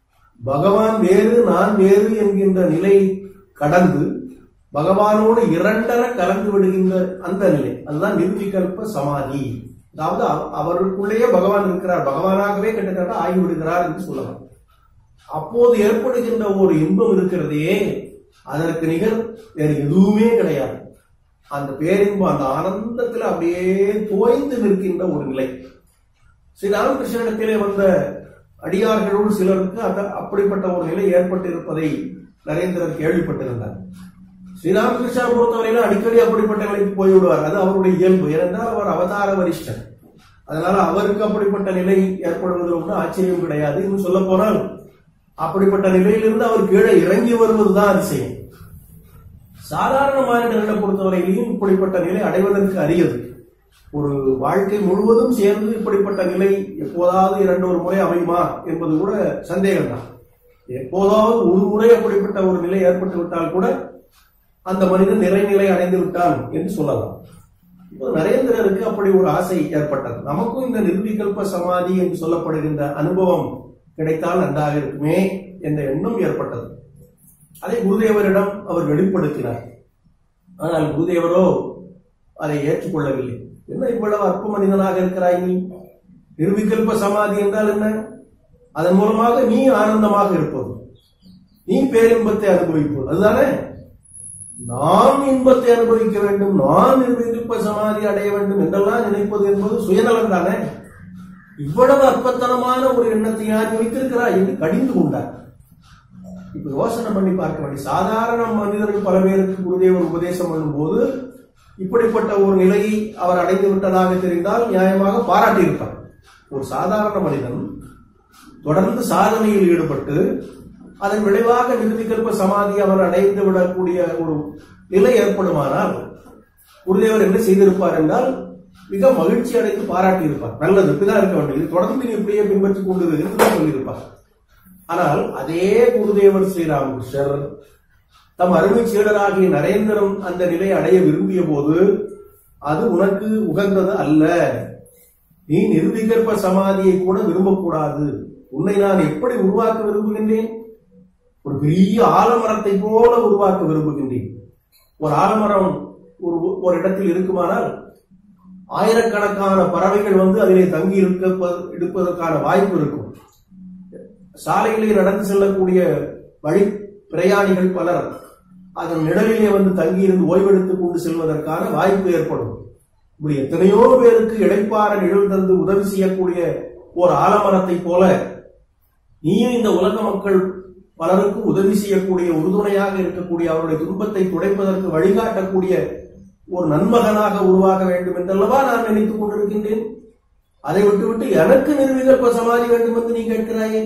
S1: பகவான் வேறு நான் வேறு என்கின்ற நிலையை கடந்து பகவானோடு இரண்டர கலந்து விடுகின்ற அந்த நிலை, அதுதான் நிர்விகல்ப சமாதி. அதாவது அவருக்குள்ளேயே பகவான் இருக்கிறார், பகவானாகவே கிட்டத்தட்ட ஆகிவிடுகிறார் என்று சொல்லலாம். அப்போது ஏற்படுகின்ற ஒரு இன்பம் இருக்கிறதே, அதற்கு நிகர் வேறு எதுவுமே கிடையாது. அந்த பேரின்பம், அந்த ஆனந்தத்தில் அப்படியே தோய்ந்து நிற்கின்ற ஒரு நிலை. ஸ்ரீ ராமகிருஷ்ணனிடத்திலே வந்த அடியார்களுள் சிலருக்கு அந்த அப்படிப்பட்ட ஒரு நிலை ஏற்பட்டிருப்பதை நரேந்திரன் கேள்விப்பட்டிருந்தார். ஸ்ரீராமகிருஷ்ணா பொறுத்தவரையில அடிக்கடி அப்படிப்பட்ட நிலைக்கு போய்விடுவார். அது அவருடைய இயல்பு. ஏனென்றால் அவர் அவதார வரிஷ்டன். அதனால அவருக்கு அப்படிப்பட்ட நிலை ஏற்படுவதில் ஒன்றும் ஆச்சரியம் கிடையாது. இன்னும் சொல்ல போனால் அப்படிப்பட்ட நிலையிலிருந்து அவர் கீழே இறங்கி வருவதுதான் அதிசயம். சாதாரண மாநிலங்களை பொறுத்தவரையிலையும் இப்படிப்பட்ட நிலை அடைவதற்கு அரியது. ஒரு வாழ்க்கை முழுவதும் சேர்ந்து இப்படிப்பட்ட நிலை எப்போதாவது இரண்டு ஒரு முறை அமையுமா என்பது கூட சந்தேகம் தான். எப்போதாவது ஒரு முறை அப்படிப்பட்ட ஒரு நிலை ஏற்பட்டு விட்டால் கூட அந்த மனிதன் நிறைநிலை அடைந்து விட்டான் என்று சொல்லலாம். இப்போ நரேந்திரருக்கு அப்படி ஒரு ஆசை ஏற்பட்டது. நமக்கும் இந்த நிர்விகல்ப சமாதி என்று சொல்லப்படுகின்ற அனுபவம் கிடைத்தால் நன்றாக இருக்குமே என்ற எண்ணம் ஏற்பட்டது. அதை குருதேவரிடம் அவர் வெளிப்படுத்தினார். ஆனால் குருதேவரோ அதை ஏற்றுக்கொள்ளவில்லை. என்ன இவ்வளவு அற்ப மனிதனாக இருக்கிறாய் நீ? நிர்விகல்ப சமாதி என்றால் என்ன? அதன் மூலமாக நீ ஆனந்தமாக இருப்பது, நீ பேரின்பத்தை அனுபவிப்பது, அதுதானே? நான் இன்பத்தை அனுபவிக்க வேண்டும், நான் நிர்விகல்ப சமாதி அடைய வேண்டும் என்றெல்லாம் நினைப்பது என்பது சுயநலம் தானே? இவ்வளவு அற்பத்தனமான ஒரு எண்ணத்தை யார் வைத்திருக்கிறார் என்று கடிந்து கொண்டார். இப்ப யோசனை பண்ணி பார்க்க வேண்டிய சாதாரண மனிதர்கள் பல பேருக்கு குருதேவர் உபதேசம் பண்ணும் போது இப்படிப்பட்ட ஒரு நிலையை அவர் அடைந்து விட்டதாக தெரிந்தால் நியாயமாக பாராட்டியிருப்பார். ஒரு சாதாரண மனிதன் தொடர்ந்து சாதனையில் ஈடுபட்டு அதன் விளைவாக நிர்விகல்ப சமாதி அவர் அடைந்து விடக்கூடிய ஒரு நிலை ஏற்படுமானால் குருதேவர் என்ன செய்திருப்பார் என்றால் மிக மகிழ்ச்சி அடைந்து பாராட்டியிருப்பார். நல்லது, இப்படிதான் இருக்க வேண்டியது, தொடர்ந்து இப்படியே பின்பற்றிக் கொண்டு என்று சொல்லியிருப்பார். ஆனால் அதே குருதேவர் ஸ்ரீராமகிருஷ்ணர் தம் அருமை சீடராகிய நரேந்திரன் அந்த நிலை அடைய விரும்பிய போது அது உனக்கு உகந்தது அல்ல, நீ நிர்விகல்ப சமாதியை கூட விரும்பக்கூடாது, உன்னை நான் எப்படி உருவாக்க விரும்புகின்றேன்? ஒரு பெரிய ஆலமரத்தை போல உருவாக்க விரும்புகின்றேன். ஒரு ஆலமரம் ஒரு ஒரு இடத்தில் இருக்குமானால் ஆயிரக்கணக்கான பறவைகள் வந்து அதிலே தங்கி இருக்க எடுப்பதற்கான வாய்ப்பு இருக்கும். சாலையிலே நடந்து செல்லக்கூடிய வழி பிரயாணிகள் பலர் அதன் நிழலிலே வந்து தங்கி இருந்து ஓய்வெடுத்துக் கொண்டு செல்வதற்கான வாய்ப்பு ஏற்படும். இப்படி எத்தனையோ பேருக்கு இடைப்பாற நிழல் தந்து உதவி செய்யக்கூடிய ஒரு ஆலமரத்தை போல நீயும் இந்த உலக மக்கள் பலருக்கும் உதவி செய்யக்கூடிய, உறுதுணையாக இருக்கக்கூடிய, அவருடைய துன்பத்தை துடைப்பதற்கு வழிகாட்டக்கூடிய ஒரு நன்மகனாக உருவாக வேண்டும் என்றல்லவா நான் நினைத்துக் கொண்டிருக்கின்றேன். அதை விட்டுவிட்டு எனக்கு நிர்விகல்ப சமாதி வேண்டும் என்று நீ கேட்கிறாயே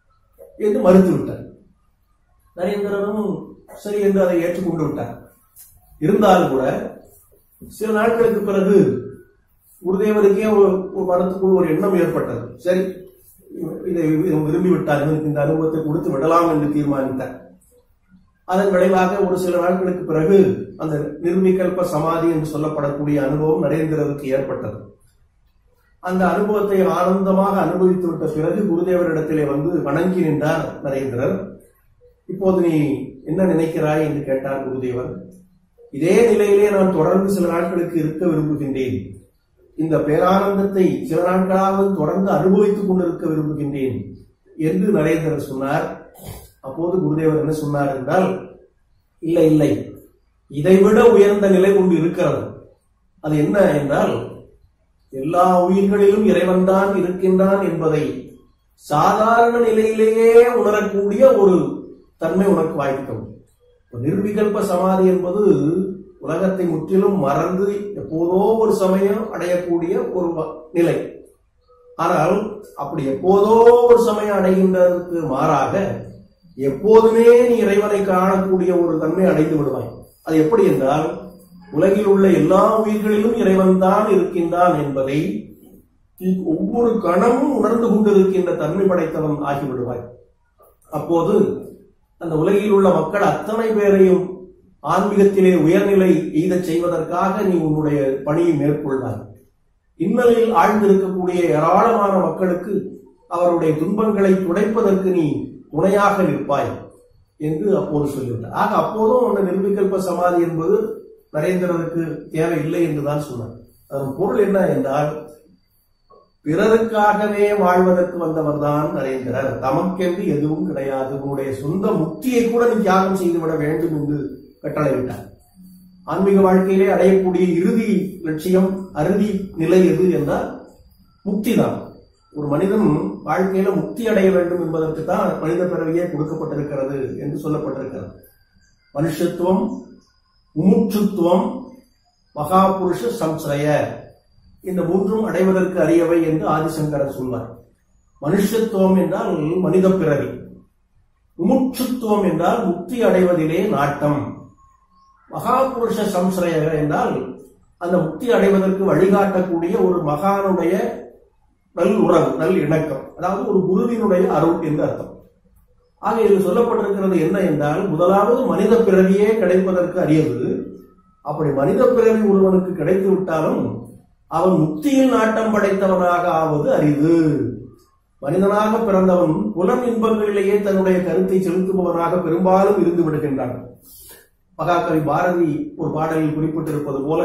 S1: என்று மறுத்து விட்டார். நரேந்திரனும் சரி என்று அதை ஏற்றுக்கொண்டு விட்டார். இருந்தாலும் கூட சில நாட்களுக்கு பிறகு குருதேவருக்கே ஒரு மனத்துக்குள் ஒரு எண்ணம் ஏற்பட்டது. சரி, இதை விரும்பி விட்டார், இந்த அனுபவத்தை கொடுத்து விடலாம் என்று தீர்மானித்தார். அதன் விளைவாக ஒரு சில நாட்களுக்கு பிறகு அந்த நிர்விகல்ப சமாதி என்று சொல்லப்படக்கூடிய அனுபவம் நரேந்திரருக்கு ஏற்பட்டது. அந்த அனுபவத்தை ஆனந்தமாக அனுபவித்து விட்ட பிறகு குருதேவரிடத்திலே வந்து வணங்கி நின்றார் நரேந்திரர். இப்போது நீ என்ன நினைக்கிறாய் என்று கேட்டார் குருதேவர். இதே நிலையிலே நான் தொடர்ந்து சில நாட்களுக்கு இருக்க விரும்புகின்றேன், இந்த பேரானந்தத்தை சில நாட்களாவது தொடர்ந்து அனுபவித்துக் கொண்டிருக்க விரும்புகின்றேன் என்று நரேந்திரர் சொன்னார். அப்போது குருதேவர் என்ன சொன்னார் என்றால், இல்லை இல்லை, இதைவிட உயர்ந்த நிலை கொண்டு இருக்கிறது. அது என்ன என்றால், எல்லா உயிர்களிலும் இறைவன்தான் இருக்கின்றான் என்பதை சாதாரண நிலையிலேயே உணரக்கூடிய ஒரு தன்மை உனக்கு வாய்க்கும். நிர்விகல்ப சமாதி என்பது உலகத்தை முற்றிலும் மறந்து எப்போதோ ஒரு சமயம் அடையக்கூடிய ஒரு நிலை. ஆனால் அப்படி எப்போதோ ஒரு சமயம் அடைகின்றதற்கு மாறாக எப்போதுமே நீ இறைவனை காணக்கூடிய ஒரு தன்மை அடைந்து விடுவாய். அது எப்படி என்றால், உலகில் உள்ள எல்லா உயிர்களிலும் இறைவன் தான் இருக்கின்றான் என்பதை ஒவ்வொரு கணமும் உணர்ந்து கொண்டிருக்கின்ற தன்மை படைத்தவன் ஆகிவிடுவாய். அப்போது அந்த உலகில் உள்ள மக்கள் அத்தனை பேரையும் ஆன்மீகத்திலே உயர்நிலை எய்தச் செய்வதற்காக நீ உன்னுடைய பணியை மேற்கொள்வாய். இன்னலில் ஆழ்ந்திருக்கக்கூடிய ஏராளமான மக்களுக்கு அவருடைய துன்பங்களை துடைப்பதற்கு நீ துணையாக நிற்பாய் என்று அப்போது சொல்லிவிட்டார். ஆக அப்போதும் அந்த நிர்விகல்ப சமாதி என்பது நரேந்திரருக்கு தேவையில்லை என்றுதான் சொன்னார். அதன் பொருள் என்ன என்றால், பிறருக்காகவே வாழ்வதற்கு வந்தவர் தான் நரேந்திரர், தமக்கென்று எதுவும் கிடையாது, உன்னுடைய சொந்த முக்தியை கூட நீ தியாகம் செய்துவிட வேண்டும் என்று கட்டளையிட்டார். ஆன்மீக வாழ்க்கையிலே அடையக்கூடிய இறுதி லட்சியம், அறுதி நிலை எது என்றால் முக்தி தான். ஒரு மனிதன் வாழ்க்கையில முக்தி அடைய வேண்டும் என்பதற்கு தான் மனித பிறவியே கொடுக்கப்பட்டிருக்கிறது என்று சொல்லப்பட்டிருக்கிறது. மனுஷத்துவம், முமுட்சுத்துவம், மகாபுருஷ சம்சய, இந்த மூன்றும் அடைவதற்கு அரியவை என்று ஆதிசங்கரர் சொல்வார். மனுஷத்துவம் என்றால் மனித பிறவி, முமுட்சுத்துவம் என்றால் முக்தி அடைவதிலே நாட்டம், மகாபுருஷ சம்சய என்றால் அந்த முக்தி அடைவதற்கு வழிகாட்டக்கூடிய ஒரு மகானுடைய நல் உறவு, நல் இணக்கம், அதாவது ஒரு குருவினுடைய அருள் என்று அர்த்தம். ஆக இது சொல்லப்பட்டிருக்கிறது என்ன என்றால், முதலாவது மனித பிறவியே கிடைப்பதற்கு அரியது. அப்படி மனித பிறவி ஒருவனுக்கு கிடைத்து விட்டாலும் அவன் முக்தியில் நாட்டம் படைத்தவனாக ஆவது அரிது. மனிதனாக பிறந்தவன் புலன் இன்பங்களிலேயே தன்னுடைய கருத்தை செலுத்துபவனாக பெரும்பாலும் இருந்து விடுகின்றான். மகாகவி பாரதி ஒரு பாடலில் குறிப்பிட்டிருப்பது போல,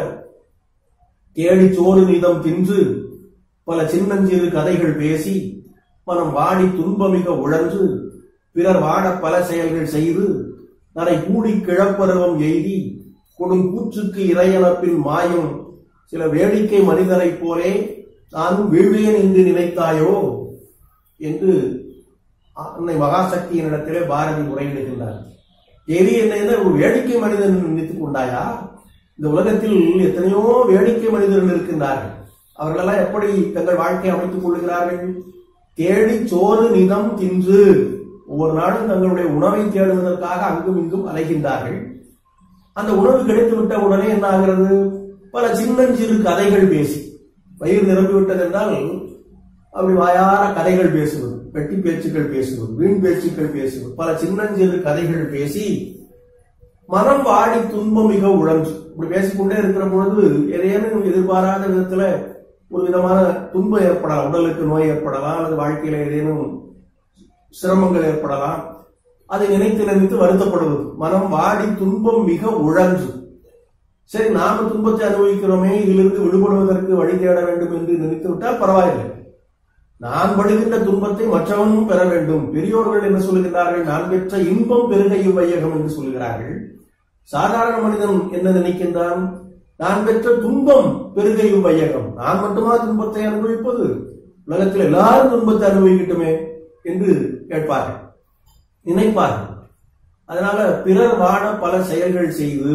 S1: தேடி சோறு நீதம் தின்று பல சின்னஞ்சிறு கதைகள் பேசி மனம் வாடி துன்பமிக உழன்று பிறர் வாட பல செயல்கள் செய்து நரை கூடி கிழப்பருவம் எய்தி கொடும் கூற்றுக்கு இறையனப்பில் மாயும் சில வேடிக்கை மனிதரைப் போலே நானும் வீழ்வேன் என்று நினைத்தாயோ என்று அன்னை மகாசக்தியின் இடத்திலே பாரதி முறையிடுகின்றார். தேவி என்ன, ஒரு வேடிக்கை மனிதன் நினைத்துக் கொண்டாயா? இந்த உலகத்தில் எத்தனையோ வேடிக்கை மனிதர்கள் இருக்கின்றார்கள். அவர்களெல்லாம் எப்படி தங்கள் வாழ்க்கையை அமைத்துக் கொள்கிறார்கள்? தேடி சோறு நிதம் தின்று ஒவ்வொரு நாளும் தங்களுடைய உணவை தேடுவதற்காக அங்கும் இங்கும் அலைகின்றார்கள். அந்த உணவு கிடைத்துவிட்ட உடனே என்ன ஆகிறது? பல சின்னஞ்சிறு கதைகள் பேசி, வயிறு நிரம்பிவிட்டது என்றால் அப்படி வாயார கதைகள் பேசுவது, வெட்டி பேச்சுக்கள் பேசுவது, வீண் பேச்சுக்கள் பேசுவது, பல சின்னஞ்சிறு கதைகள் பேசி மனம் வாடி துன்பம் மிக உழன்று இப்படி பேசிக்கொண்டே இருக்கிற பொழுது ஏதேனும் எதிர்பாராத விதத்துல ஒரு விதமான துன்பம் ஏற்படலாம், உடலுக்கு நோய் ஏற்படலாம், அல்லது வாழ்க்கையில ஏதேனும் சிரமங்கள் ஏற்படலாம். அதை நினைத்து நினைத்து வருத்தப்படுவது, மனம் வாடி துன்பம் மிக உழன்று. சரி, நாம துன்பத்தை அனுபவிக்கிறோமே, இதிலிருந்து விடுபடுவதற்கு வழி தேட வேண்டும் என்று நினைத்து விட்டால் பரவாயில்லை. நான் படுகின்ற துன்பத்தை மற்றவனும் பெற வேண்டும். பெரியோர்கள் என்ன சொல்லுகிறார்கள்? நான் பெற்ற இன்பம் பெருக இவ்வையகம் என்று சொல்கிறார்கள். சாதாரண மனிதன் என்ன நினைக்கின்றான்? நான் பெற்ற துன்பம் பெருக இவ்வையகம், நான் மட்டுமா துன்பத்தை அனுபவிப்பது? உலகத்தில் எல்லாரும் துன்பத்தை அனுபவிக்கட்டுமே என்று கேட்பார்கள், நினைப்பார்கள். அதனால பிறர் வாழ பல செயல்கள் செய்து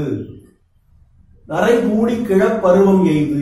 S1: நரை கூடி கிழப்பருவம் எய்து,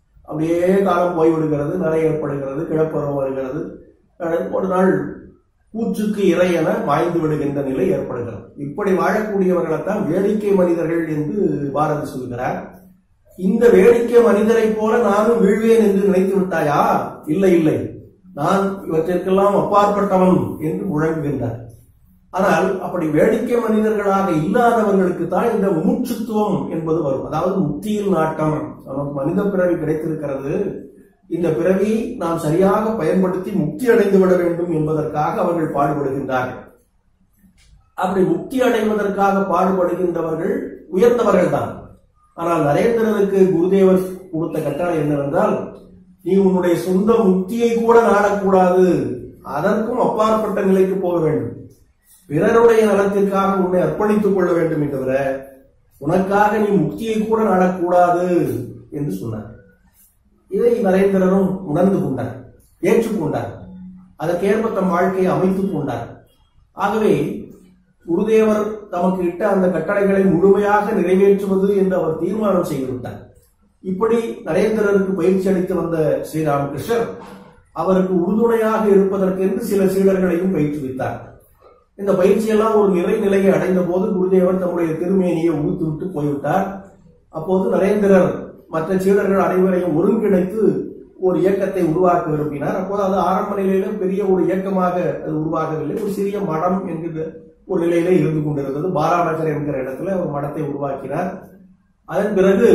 S1: அப்படியே காலம் போய்விடுகிறது, நரை ஏற்படுகிறது, கிழப்பருவம் வருகிறது. ஒரு நாள் கூற்றுக்கு இறை என மாய்ந்து விடுகின்ற நிலை ஏற்படுகிறது. இப்படி வாழக்கூடியவர்களைத்தான் வேடிக்கை மனிதர்கள் என்று பாரதி சொல்கிறார். இந்த வேடிக்கை மனிதரை போல நானும் வீழ்வேன் என்று நினைத்து விட்டாயா? இல்லை இல்லை, நான் இவற்றிற்கெல்லாம் அப்பாற்பட்டவன் என்று முழங்குகின்றார். ஆனால் அப்படி வேடிக்கை மனிதர்களாக இல்லாதவர்களுக்கு தான் இந்த மூச்சுத்துவம் என்பது வரும். அதாவது முக்தியில் நாட்டம். நமக்கு மனித பிறவி கிடைத்திருக்கிறது, இந்த பிறவி நாம் சரியாக பயன்படுத்தி முக்தி அடைந்து விட வேண்டும் என்பதற்காக அவர்கள் பாடுபடுகின்றார்கள். அப்படி முக்தி அடைவதற்காக பாடுபடுகின்றவர்கள் உயர்ந்தவர்கள் தான். ஆனால் நரேந்திரனுக்கு குருதேவர் கொடுத்த கட்டளை என்னவென்றால், நீ உன்னுடைய சொந்த முக்தியை கூட நாடக்கூடாது, அதற்கும் அப்பாற்பட்ட நிலைக்கு போக வேண்டும், பிறருடைய நலத்திற்காக உன்னை அர்ப்பணித்துக் கொள்ள வேண்டும் என்கிற உனக்காக நீ முக்தியை கூட நாடக்கூடாது என்று சொன்னார். இதை நரேந்திரனும் உணர்ந்து கொண்டார், ஏற்றுக்கொண்டார், அதற்கேற்ப தம் வாழ்க்கையை அமைத்துக் கொண்டார். ஆகவே குருதேவர் தமக்கு இட்ட அந்த கட்டளைகளை முழுமையாக நிறைவேற்றுவது என்று அவர் தீர்மானம் செய்துவிட்டார். இப்படி நரேந்திரருக்கு பயிற்சி அளித்து வந்த ஸ்ரீராமகிருஷ்ணர் அவருக்கு உறுதுணையாக இருப்பதற்கென்று சில சீடர்களையும் பயிற்றுவித்தார். இந்த பயிற்சியெல்லாம் ஒரு நிறை நிலையை அடைந்த போது குருதேவர் தம்முடைய திருமேனியை உடுத்து விட்டு போய்விட்டார். அப்போது நரேந்திரர் மற்ற சீடர்கள் அனைவரையும் ஒருங்கிணைத்து ஒரு இயக்கத்தை உருவாக்க விரும்பினார். அப்போது அது ஆரம்ப நிலையில பெரிய ஒரு இயக்கமாக அது உருவாகவில்லை, ஒரு சிறிய மடம் என்கிற ஒரு நிலையிலே இருந்து கொண்டிருந்தது. பாராநகர் என்கிற இடத்துல ஒரு மடத்தை உருவாக்கினார். அதன் பிறகு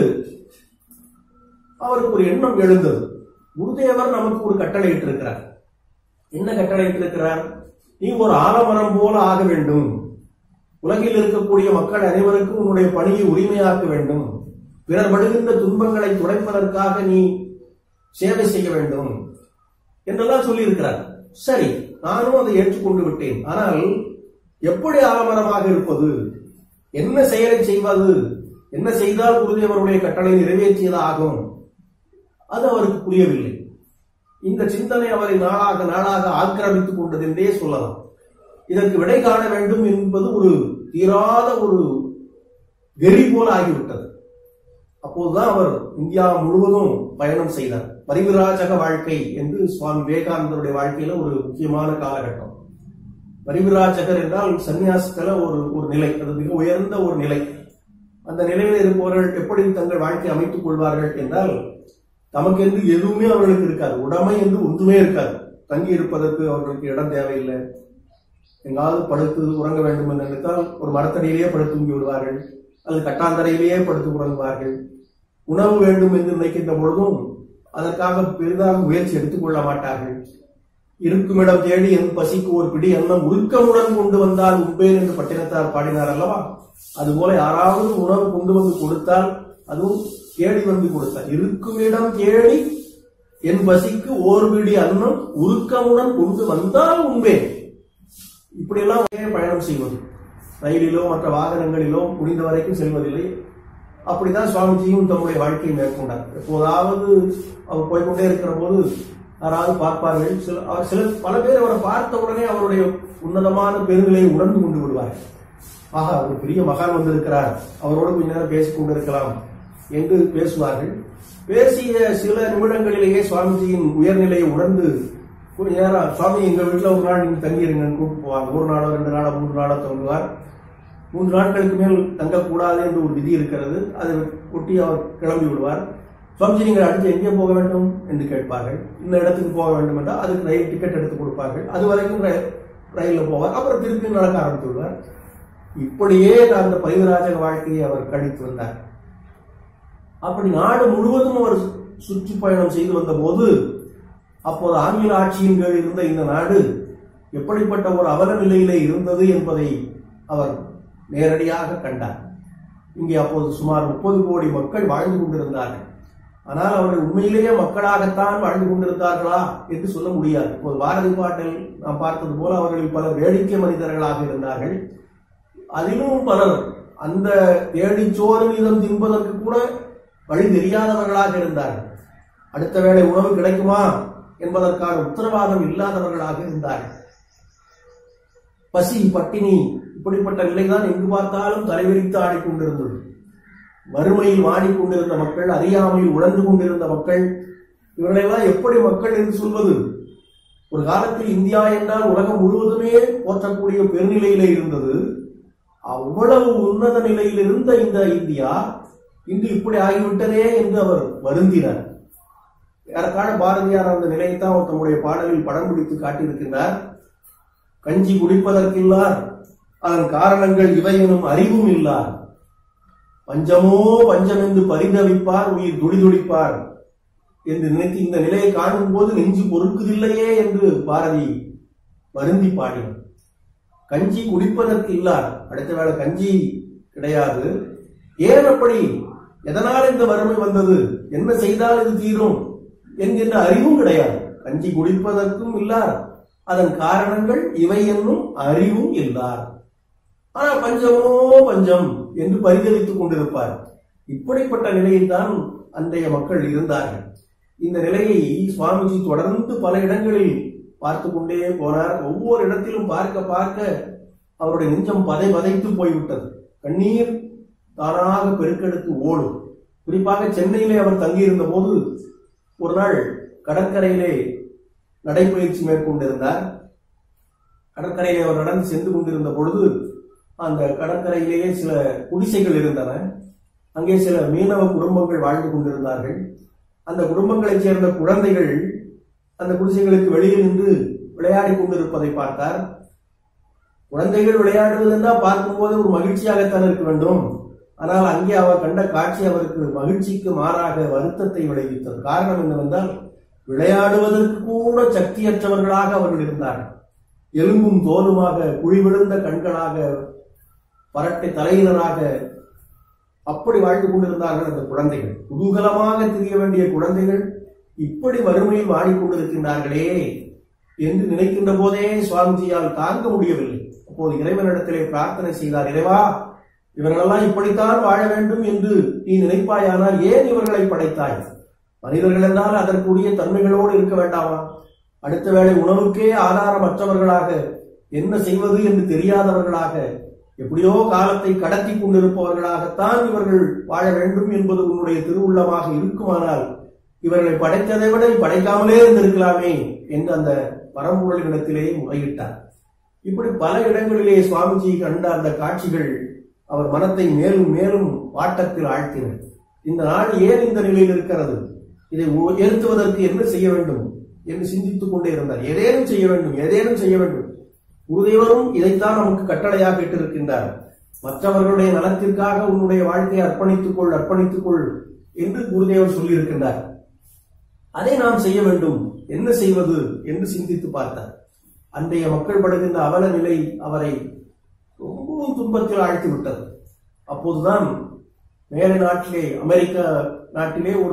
S1: அவருக்கு ஒரு எண்ணம் எழுந்தது. குருதேவர் நமக்கு ஒரு கட்டளை இட்டிருக்கிறார். என்ன கட்டளை இட்டிருக்கிறார்? நீ ஒரு ஆலமரம் போல ஆக வேண்டும், உலகில் இருக்கக்கூடிய மக்கள் அனைவருக்கும் உன்னுடைய பணியை உரிமையாக்க வேண்டும், பிறர் படுகின்ற துன்பங்களை துடைப்பதற்காக நீ சேவை செய்ய வேண்டும் என்றெல்லாம் சொல்லி இருக்கிறார். சரி, நானும் அதை ஏற்றுக்கொண்டு விட்டேன். ஆனால் எப்படி ஆலமரமாக இருப்பது, என்ன செயலை செய்வது, என்ன செய்தால் குருதேவருடைய கட்டளை நிறைவேற்றியதாகும், அது அவருக்கு புரியவில்லை. இந்த சிந்தனை அவரை நாளாக நாளாக ஆக்கிரமித்துக் கொண்டது என்றே சொல்லலாம். இதற்கு விடை காண வேண்டும் என்பது ஒரு தீராத ஒரு வெறி போல ஆகிவிட்டது. அப்போதுதான் அவர் இந்தியா முழுவதும் பயணம் செய்தார். பரிவிராஜக வாழ்க்கை என்று சுவாமி விவேகானந்தருடைய வாழ்க்கையில ஒரு முக்கியமான காலகட்டம். பரிவிராஜகர் என்றால் சன்னியாசத்துல ஒரு ஒரு நிலை, அது மிக உயர்ந்த ஒரு நிலை. அந்த நிலையில் இருப்பவர்கள் எப்படி தங்கள் வாழ்க்கையை அமைத்துக் கொள்வார்கள் என்றால், தமக்கென்று எதுவுமே அவர்களுக்கு இருக்காது, உடைமை என்று ஒன்றுமே இருக்காது. தங்கி இருப்பதற்கு அவர்களுக்கு இடம் தேவையில்லை. எங்காவது படுத்து உறங்க வேண்டும் என்று நினைத்தால் ஒரு மரத்தடியிலேயே படுத்து தூங்கி விடுவார்கள், அல்லது கட்டாந்தரையிலேயே படுத்து உறங்குவார்கள். உணவு வேண்டும் என்று நினைக்கின்ற பொழுதும் அதற்காக பெரிதாக முயற்சி எடுத்துக் கொள்ள மாட்டார்கள். இருக்குமிடம் தேடி என் பசிக்கு ஒரு பிடி அன்னம் உருக்கமுடன் கொண்டு வந்தால் உண்பேன் என்று பட்டினத்தார் பாடினார் அல்லவா? அதுபோல யாராவது உணவு கொண்டு வந்து கொடுத்தால் அதுவும் தேடி வந்து கொடுத்தார். இருக்குமிடம் தேடி என் பசிக்கு ஒரு பிடி அன்னம் உருக்கமுடன் கொண்டு வந்தால் உண்பேன். இப்படியெல்லாம் பயணம் செய்வது, ரயிலிலோ மற்ற வாகனங்களிலோ முடிந்த வரைக்கும் செல்வதில்லை. அப்படித்தான் சுவாமிஜியும் தம்முடைய வாழ்க்கையை மேற்கொண்டார். எப்போதாவது அவர் போய்கொண்டே இருக்கிற போது யாராவது பார்ப்பார்கள். சில அவர் சில பல பேர் அவரை பார்த்த உடனே அவருடைய உன்னதமான பெருநிலையை உணர்ந்து கொண்டு விடுவார்கள். ஆஹா, ஒரு பெரிய மகான் வந்திருக்கிறார், அவரோடு கொஞ்ச நேரம் பேசிக் கொண்டிருக்கலாம் என்று பேசுவார்கள். பேசிய சில நிமிடங்களிலேயே சுவாமிஜியின் உயர்நிலையை உணர்ந்து கொஞ்ச நேரம், சுவாமி எங்க வீட்டுல ஒரு நாள் நீங்க தங்கியிருங்கன்னு கூப்பிட்டு போவாங்க. ஒரு நாளோ ரெண்டு நாளோ மூன்று நாளோ தங்குவார். மூன்று நாட்களுக்கு மேல் தங்கக்கூடாது என்று ஒரு விதி இருக்கிறது. அதை ஒட்டி அவர் கிளம்பி விடுவார். சுவாமிஜி நீங்கள் அடுத்து எங்கே போக வேண்டும் என்று கேட்பார்கள். இந்த இடத்துக்கு போக வேண்டும் என்றால் அதுக்கு ரயில் டிக்கெட் எடுத்து கொடுப்பார்கள். அது வரைக்கும் ரயிலில் போவார். அப்புறம் திருப்பி நடக்க ஆரம்பித்து விடுவார். இப்படியே அந்த பரிவிராஜக வாழ்க்கையை அவர் கழித்து வந்தார். அப்படி நாடு முழுவதும் அவர் சுற்றுப்பயணம் செய்து வந்த போது, அப்போது ஆங்கில ஆட்சியின் கீழ் இருந்த இந்த நாடு எப்படிப்பட்ட ஒரு அவல நிலையிலே இருந்தது என்பதை அவர் நேரடியாக கண்டார். இங்கே அப்போது சுமார் முப்பது கோடி மக்கள் வாழ்ந்து கொண்டிருந்தார்கள். ஆனால் அவர்கள் உண்மையிலேயே மக்களாகத்தான் வாழ்ந்து கொண்டிருந்தார்களா என்று சொல்ல முடியாது. இப்போது பாரதி பாட்டில் நாம் பார்த்தது போல அவர்கள் பலர் வேடிக்கை மனிதர்களாக இருந்தார்கள். அதிலும் பலர் அந்த தேடிச்சோறு மீதம் தின்பதற்கு கூட வழி தெரியாதவர்களாக இருந்தார்கள். அடுத்த வேளை உணவு கிடைக்குமா என்பதற்கான உத்தரவாதம் இல்லாதவர்களாக இருந்தார்கள். பசி, பட்டினி, இப்படிப்பட்ட நிலைதான் எங்கு பார்த்தாலும் தலைவிரித்து ஆடிக்கொண்டிருந்தது. வறுமையில் வாடிக்கொண்டிருந்த மக்கள், அறியாமையில் உழந்து கொண்டிருந்த மக்கள், இவர்களெல்லாம் எப்படி மக்கள் என்று சொல்வது? ஒரு காலத்தில் இந்தியா என்றால் உலகம் முழுவதுமே போற்றக்கூடிய பெருநிலையிலே இருந்தது. அவ்வளவு உன்னத நிலையில் இருந்த இந்த இந்தியா இன்று இப்படி ஆகிவிட்டதே என்று அவர் வருந்தினார். யாருக்கான பாரதியார் அந்த நிலையைத்தான் அவர் தம்முடைய பாடலில் படம் பிடித்து காட்டியிருக்கின்றார். கஞ்சி குடிப்பதற்கில்லார், அதன் காரணங்கள் இவை எனும் அறிவும் இல்லார், பஞ்சமோ பஞ்சம் என்று பரிதவிப்பார், உயிர் துடிதுடிப்பார் என்று நினைத்து இந்த நிலையை காணும் போது நெஞ்சு பொறுக்குதில்லையே என்று பாரதி வருந்தி பாடினார். கஞ்சி குடிப்பதற்கு இல்லார், அடுத்த வேளை கஞ்சி கிடையாது. ஏன் அப்படி? எதனால் இந்த வறுமை வந்தது? என்ன செய்தால் இது தீரும் என்கின்ற அறிவும் கிடையாது. கஞ்சி குடிப்பதற்கும் இல்லார், அதன் காரணங்கள் இவை என்னும் அறிவும் இல்லார். ஆனால் பஞ்சமோ பஞ்சம் என்று பரிதவித்துக் கொண்டிருப்பார். இப்படிப்பட்ட நிலையில் தான் அன்றைய மக்கள் இருந்தார்கள். இந்த நிலையை சுவாமிஜி தொடர்ந்து பல இடங்களில் பார்த்து கொண்டே போனார். ஒவ்வொரு இடத்திலும் பார்க்க பார்க்க அவருடைய நெஞ்சம் பதை பதைத்து போய்விட்டது. கண்ணீர் தானாக பெருக்கெடுத்து ஓடும். குறிப்பாக சென்னையிலே அவர் தங்கியிருந்த போது ஒரு நாள் கடற்கரையிலே நடைபயிற்சி மேற்கொண்டிருந்தார். கடற்கரையிலே அவர் நடந்து சென்று கொண்டிருந்த பொழுது அந்த கடற்கரையிலேயே சில குடிசைகள் இருந்தன. அங்கே சில மீனவ குடும்பங்கள் வாழ்ந்து கொண்டிருந்தார்கள். அந்த குடும்பங்களைச் சேர்ந்த குழந்தைகள் அந்த குடிசைகளுக்கு வெளியில் நின்று விளையாடி கொண்டிருப்பதை பார்த்தார். குழந்தைகள் விளையாடுவது என்றால் பார்க்கும்போது ஒரு மகிழ்ச்சியாகத்தான் இருக்க வேண்டும். ஆனால் அங்கே அவர் கண்ட காட்சி அவருக்கு மகிழ்ச்சிக்கு மாறாக வருத்தத்தை விளைவித்தது. காரணம் என்னவென்றால், விளையாடுவதற்கு கூட சக்தியற்றவர்களாக அவர்கள் இருந்தார்கள். எலும்பும் தோலுமாக, குழிவிழுந்த கண்களாக, பரட்டை தலையினராக அப்படி வாழ்ந்து கொண்டிருந்தார்கள் அந்த குழந்தைகள். குதூகலமாக திரிய வேண்டிய குழந்தைகள் இப்படி வறுமையில் வாடிக்கொண்டிருக்கின்றார்களே என்று நினைக்கின்ற போதே சுவாமிஜியால் தாங்க முடியவில்லை. அப்போது இறைவனிடத்திலே பிரார்த்தனை செய்தார். இறைவா, இவர்களெல்லாம் இப்படித்தான் வாழ வேண்டும் என்று நீ நினைப்பாயானால் ஏன் இவர்களை படைத்தாய்? மனிதர்கள் என்றால் அதற்குரிய தன்மைகளோடு இருக்க வேண்டாமா? அடுத்த வேளை உணவுக்கே ஆதாரமற்றவர்களாக, என்ன செய்வது என்று தெரியாதவர்களாக, எப்படியோ காலத்தை கடத்தி கொண்டிருப்பவர்களாகத்தான் இவர்கள் வாழ வேண்டும் என்பது உன்னுடைய திருவுள்ளமாக இருக்குமானால் இவர்களை படைத்ததை விட படைக்காமலே இருந்திருக்கலாமே என்று அந்த பரம்பொருளிடத்திலே முறையிட்டார். இப்படி பல இடங்களிலே சுவாமிஜி கண்ட அந்த காட்சிகள் அவர் மனத்தை மேலும் மேலும் வாட்டத்தில் ஆழ்த்தின. இந்த நாடு ஏன் இந்த நிலையில் இருக்கிறது? இதை உயர்த்துவதற்கு என்ன செய்ய வேண்டும் என்று சிந்தித்துக் கொண்டே இருந்தார். ஏதேனும் செய்ய வேண்டும், ஏதேனும் செய்ய வேண்டும். குருதேவரும் இதைத்தான் நமக்கு கட்டளையாக இட்டிருக்கின்றார். மற்றவர்களுடைய நலத்திற்காக உன்னுடைய வாழ்க்கையை அர்ப்பணித்துக் கொள் அர்ப்பணித்துக் கொள் என்று குருதேவர் சொல்லியிருக்கின்றார். அதை நாம் செய்ய வேண்டும். என்ன செய்வது என்று சிந்தித்து பார்த்தார். அன்றைய மக்கள் படுகின்ற அவல நிலை அவரை ரொம்பவும் துன்பத்தில் ஆழ்த்தி விட்டது. அப்போதுதான் மேலை நாட்டிலே, அமெரிக்க நாட்டிலே ஒரு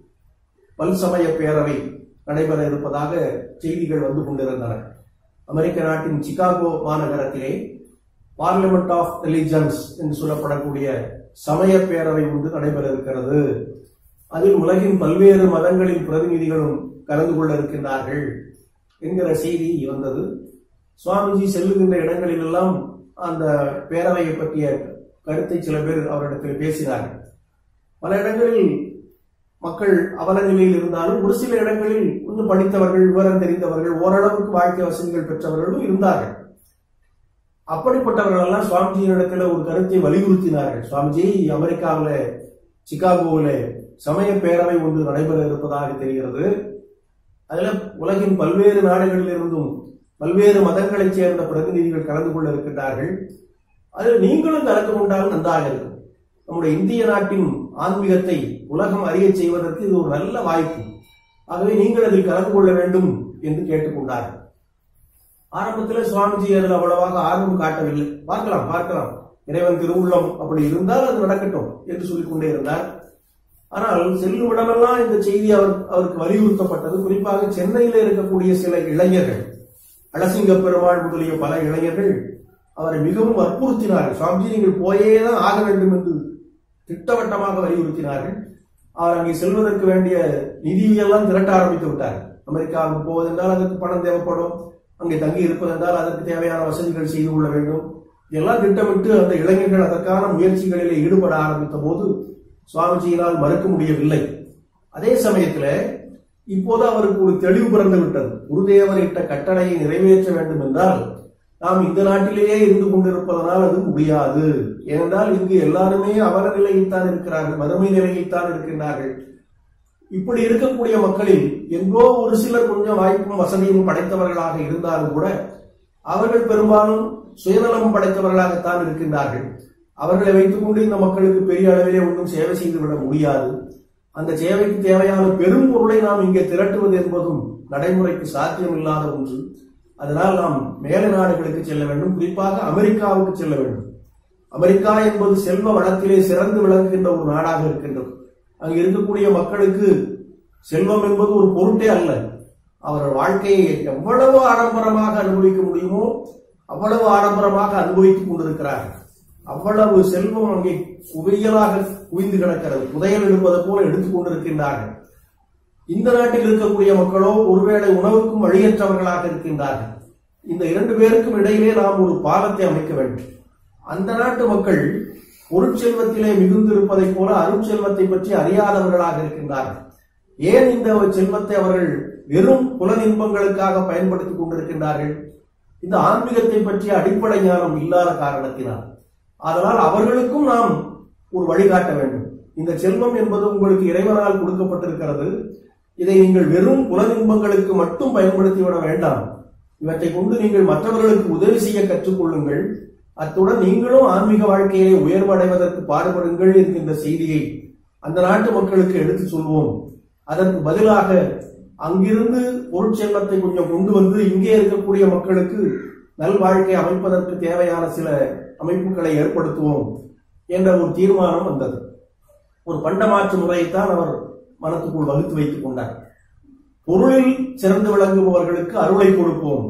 S1: பல்சமய பேரவை நடைபெற இருப்பதாக செய்திகள் வந்து கொண்டிருந்தன. அமெரிக்க நாட்டின் சிகாகோ மாநகரத்திலே பார்லிமெண்ட் ஆஃப் ரிலிஜன்ஸ் என்று சொல்லப்படக்கூடிய சமய பேரவை ஒன்று நடைபெற இருக்கிறது. அதில் உலகின் பல்வேறு மதங்களின் பிரதிநிதிகளும் கலந்து கொள்ள இருக்கின்றார்கள் என்கிற செய்தி வந்தது. சுவாமிஜி செல்லுகின்ற இடங்களில் எல்லாம் அந்த பேரவையை பற்றிய கருத்தை சில பேர் அவரிடத்தில் பேசினார்கள். பல இடங்களில் மக்கள் அவல நிலையில் இருந்தாலும் ஒரு சில இடங்களில் கொஞ்சம் படித்தவர்கள், விவரம் தெரிந்தவர்கள், ஓரளவுக்கு வாழ்க்கை வசதிகள் பெற்றவர்களும் இருந்தார்கள். அப்படிப்பட்டவர்கள் எல்லாம் சுவாமிஜியின் இடத்துல ஒரு கருத்தை வலியுறுத்தினார்கள். சுவாமிஜி, அமெரிக்காவில் சிகாகோவில் சமய பேரவை ஒன்று நடைபெற இருப்பதாக தெரிகிறது. அதுல உலகின் பல்வேறு நாடுகளில் இருந்தும் பல்வேறு மதங்களைச் சேர்ந்த பிரதிநிதிகள் கலந்து கொள்ள இருக்கின்றார்கள். அதில் நீங்களும் கலந்து கொண்டால் நன்றாக இருக்கும். நம்முடைய இந்திய நாட்டின் ஆன்மீகத்தை உலகம் அறிய செய்வதற்கு இது ஒரு நல்ல வாய்ப்பு. ஆகவே நீங்கள் அதில் கலந்து கொள்ள வேண்டும் என்று கேட்டுக்கொண்டார்கள். ஆரம்பத்தில் சுவாமிஜி அதில் அவ்வளவாக ஆர்வம் காட்டவில்லை. பார்க்கலாம் பார்க்கலாம் இறைவன் திருவுள்ளம் அப்படி இருந்தால் அது நடக்கட்டும் என்று சொல்லிக் கொண்டே இருந்தார். ஆனால் செல்லும் இடமெல்லாம் இந்த செய்தி அவர் அவருக்கு வலியுறுத்தப்பட்டது. குறிப்பாக சென்னையில் இருக்கக்கூடிய சில இளைஞர்கள், அழசிங்க பெருமாள் முதலிய பல இளைஞர்கள் அவரை மிகவும் வற்புறுத்தினார்கள். சுவாமிஜி, நீங்கள் போயேதான் ஆக வேண்டும் என்று திட்டவட்டமாக வலியுறுத்தினார்கள். அவர் அங்கே செல்வதற்கு வேண்டிய நிதியெல்லாம் திரட்ட ஆரம்பித்து விட்டார். அமெரிக்காவுக்கு போவதென்றால் அதற்கு பணம் தேவைப்படும், அங்கே தங்கி இருப்பதென்றால் அதற்கு தேவையான வசதிகள் செய்து கொள்ள வேண்டும். இதெல்லாம் திட்டமிட்டு அந்த இளைஞர்கள் அதற்கான முயற்சிகளிலே ஈடுபட ஆரம்பித்த போது சுவாமிஜியினால் மறுக்க முடியவில்லை. அதே சமயத்தில் இப்போது அவருக்கு ஒரு தெளிவு பிறந்து விட்டது. குருதேவர் இட்ட கட்டளையை நிறைவேற்ற வேண்டும் என்றால் நாம் இந்த நாட்டிலேயே இருந்து கொண்டிருப்பதனால் அது முடியாது. ஏனென்றால் இங்கு எல்லாருமே அவல நிலையில்தான் இருக்கிறார்கள், வறுமை நிலையில்தான் இருக்கின்றார்கள். இப்படி இருக்கக்கூடிய மக்களில் எங்கோ ஒரு சிலர் கொஞ்சம் வாய்ப்பும் வசதியும் படைத்தவர்களாக இருந்தாலும் கூட அவர்கள் பெரும்பாலும் சுயநலம் படைத்தவர்களாகத்தான் இருக்கின்றார்கள். அவர்களை வைத்துக் கொண்டு இந்த மக்களுக்கு பெரிய அளவிலே ஒன்றும் சேவை செய்துவிட முடியாது. அந்த சேவைக்கு தேவையான பெரும் பொருளை நாம் இங்கே திரட்டுவது என்பதும் நடைமுறைக்கு சாத்தியம் இல்லாத ஒன்று. அதனால் நாம் மேல நாடுகளுக்கு செல்ல வேண்டும், குறிப்பாக அமெரிக்காவுக்கு செல்ல வேண்டும். அமெரிக்கா என்பது செல்வ வளத்திலே சிறந்து விளங்குகின்ற ஒரு நாடாக இருக்கின்றது. அங்கு இருக்கக்கூடிய மக்களுக்கு செல்வம் என்பது ஒரு பொருட்டே அல்ல. அவர்கள் வாழ்க்கையை எவ்வளவு ஆடம்பரமாக அனுபவிக்க முடியுமோ அவ்வளவு ஆடம்பரமாக அனுபவித்துக் கொண்டிருக்கிறார்கள். அவ்வளவு செல்வம் அங்கே குவியலாக குவிந்து கிடக்கிறது, புதையல் எடுப்பதை போல எடுத்துக் கொண்டிருக்கின்றார்கள். இந்த நாட்டில் இருக்கக்கூடிய மக்களோ ஒருவேளை உணவுக்கும் வழியற்றவர்களாக இருக்கின்றார்கள். இந்த இரண்டு பேருக்கும் இடையிலே நாம் ஒரு பாலத்தை அமைக்க வேண்டும். அந்த நாட்டு மக்கள் பொருட்செல்வத்திலே மிகுந்திருப்பதைப் போல அருட்செல்வத்தை பற்றி அறியாதவர்களாக இருக்கின்றார்கள். ஏன் இந்த செல்வத்தை அவர்கள் வெறும் புலன் இன்பங்களுக்காக பயன்படுத்திக் கொண்டிருக்கின்றார்கள்? இந்த ஆன்மீகத்தை பற்றிய அடிப்படை ஞானம் இல்லாத காரணத்தினால். அதனால் அவர்களுக்கும் நாம் ஒரு வழிகாட்ட வேண்டும். இந்த செல்வம் என்பது உங்களுக்கு இறைவனால் கொடுக்கப்பட்டிருக்கிறது. இதை நீங்கள் வெறும் புலன் இன்பங்களுக்கு மட்டும் பயன்படுத்திவிட வேண்டாம். இவற்றை கொண்டு நீங்கள் மற்றவர்களுக்கு உதவி செய்ய கற்றுக்கொள்ளுங்கள். அத்துடன் நீங்களும் ஆன்மீக வாழ்க்கையை உயர்வடைவதற்கு பாடுபடுங்கள் என்கின்ற செய்தியை அந்த நாட்டு மக்களுக்கு எடுத்து சொல்வோம். அதற்கு பதிலாக அங்கிருந்து பொருட்செல்வத்தை கொஞ்சம் கொண்டு வந்து இங்கே இருக்கக்கூடிய மக்களுக்கு நல்வாழ்க்கை அமைப்பதற்கு தேவையான சில அமைப்புகளை ஏற்படுத்துவோம் என்ற ஒரு தீர்மானம் வந்தது. ஒரு பண்டமாற்று முறையைத்தான் அவர் மனத்துக்குள் வகுத்து வைத்துக் கொண்டார். பொருளில் சிறந்து விளங்குபவர்களுக்கு அருளை கொடுப்போம்,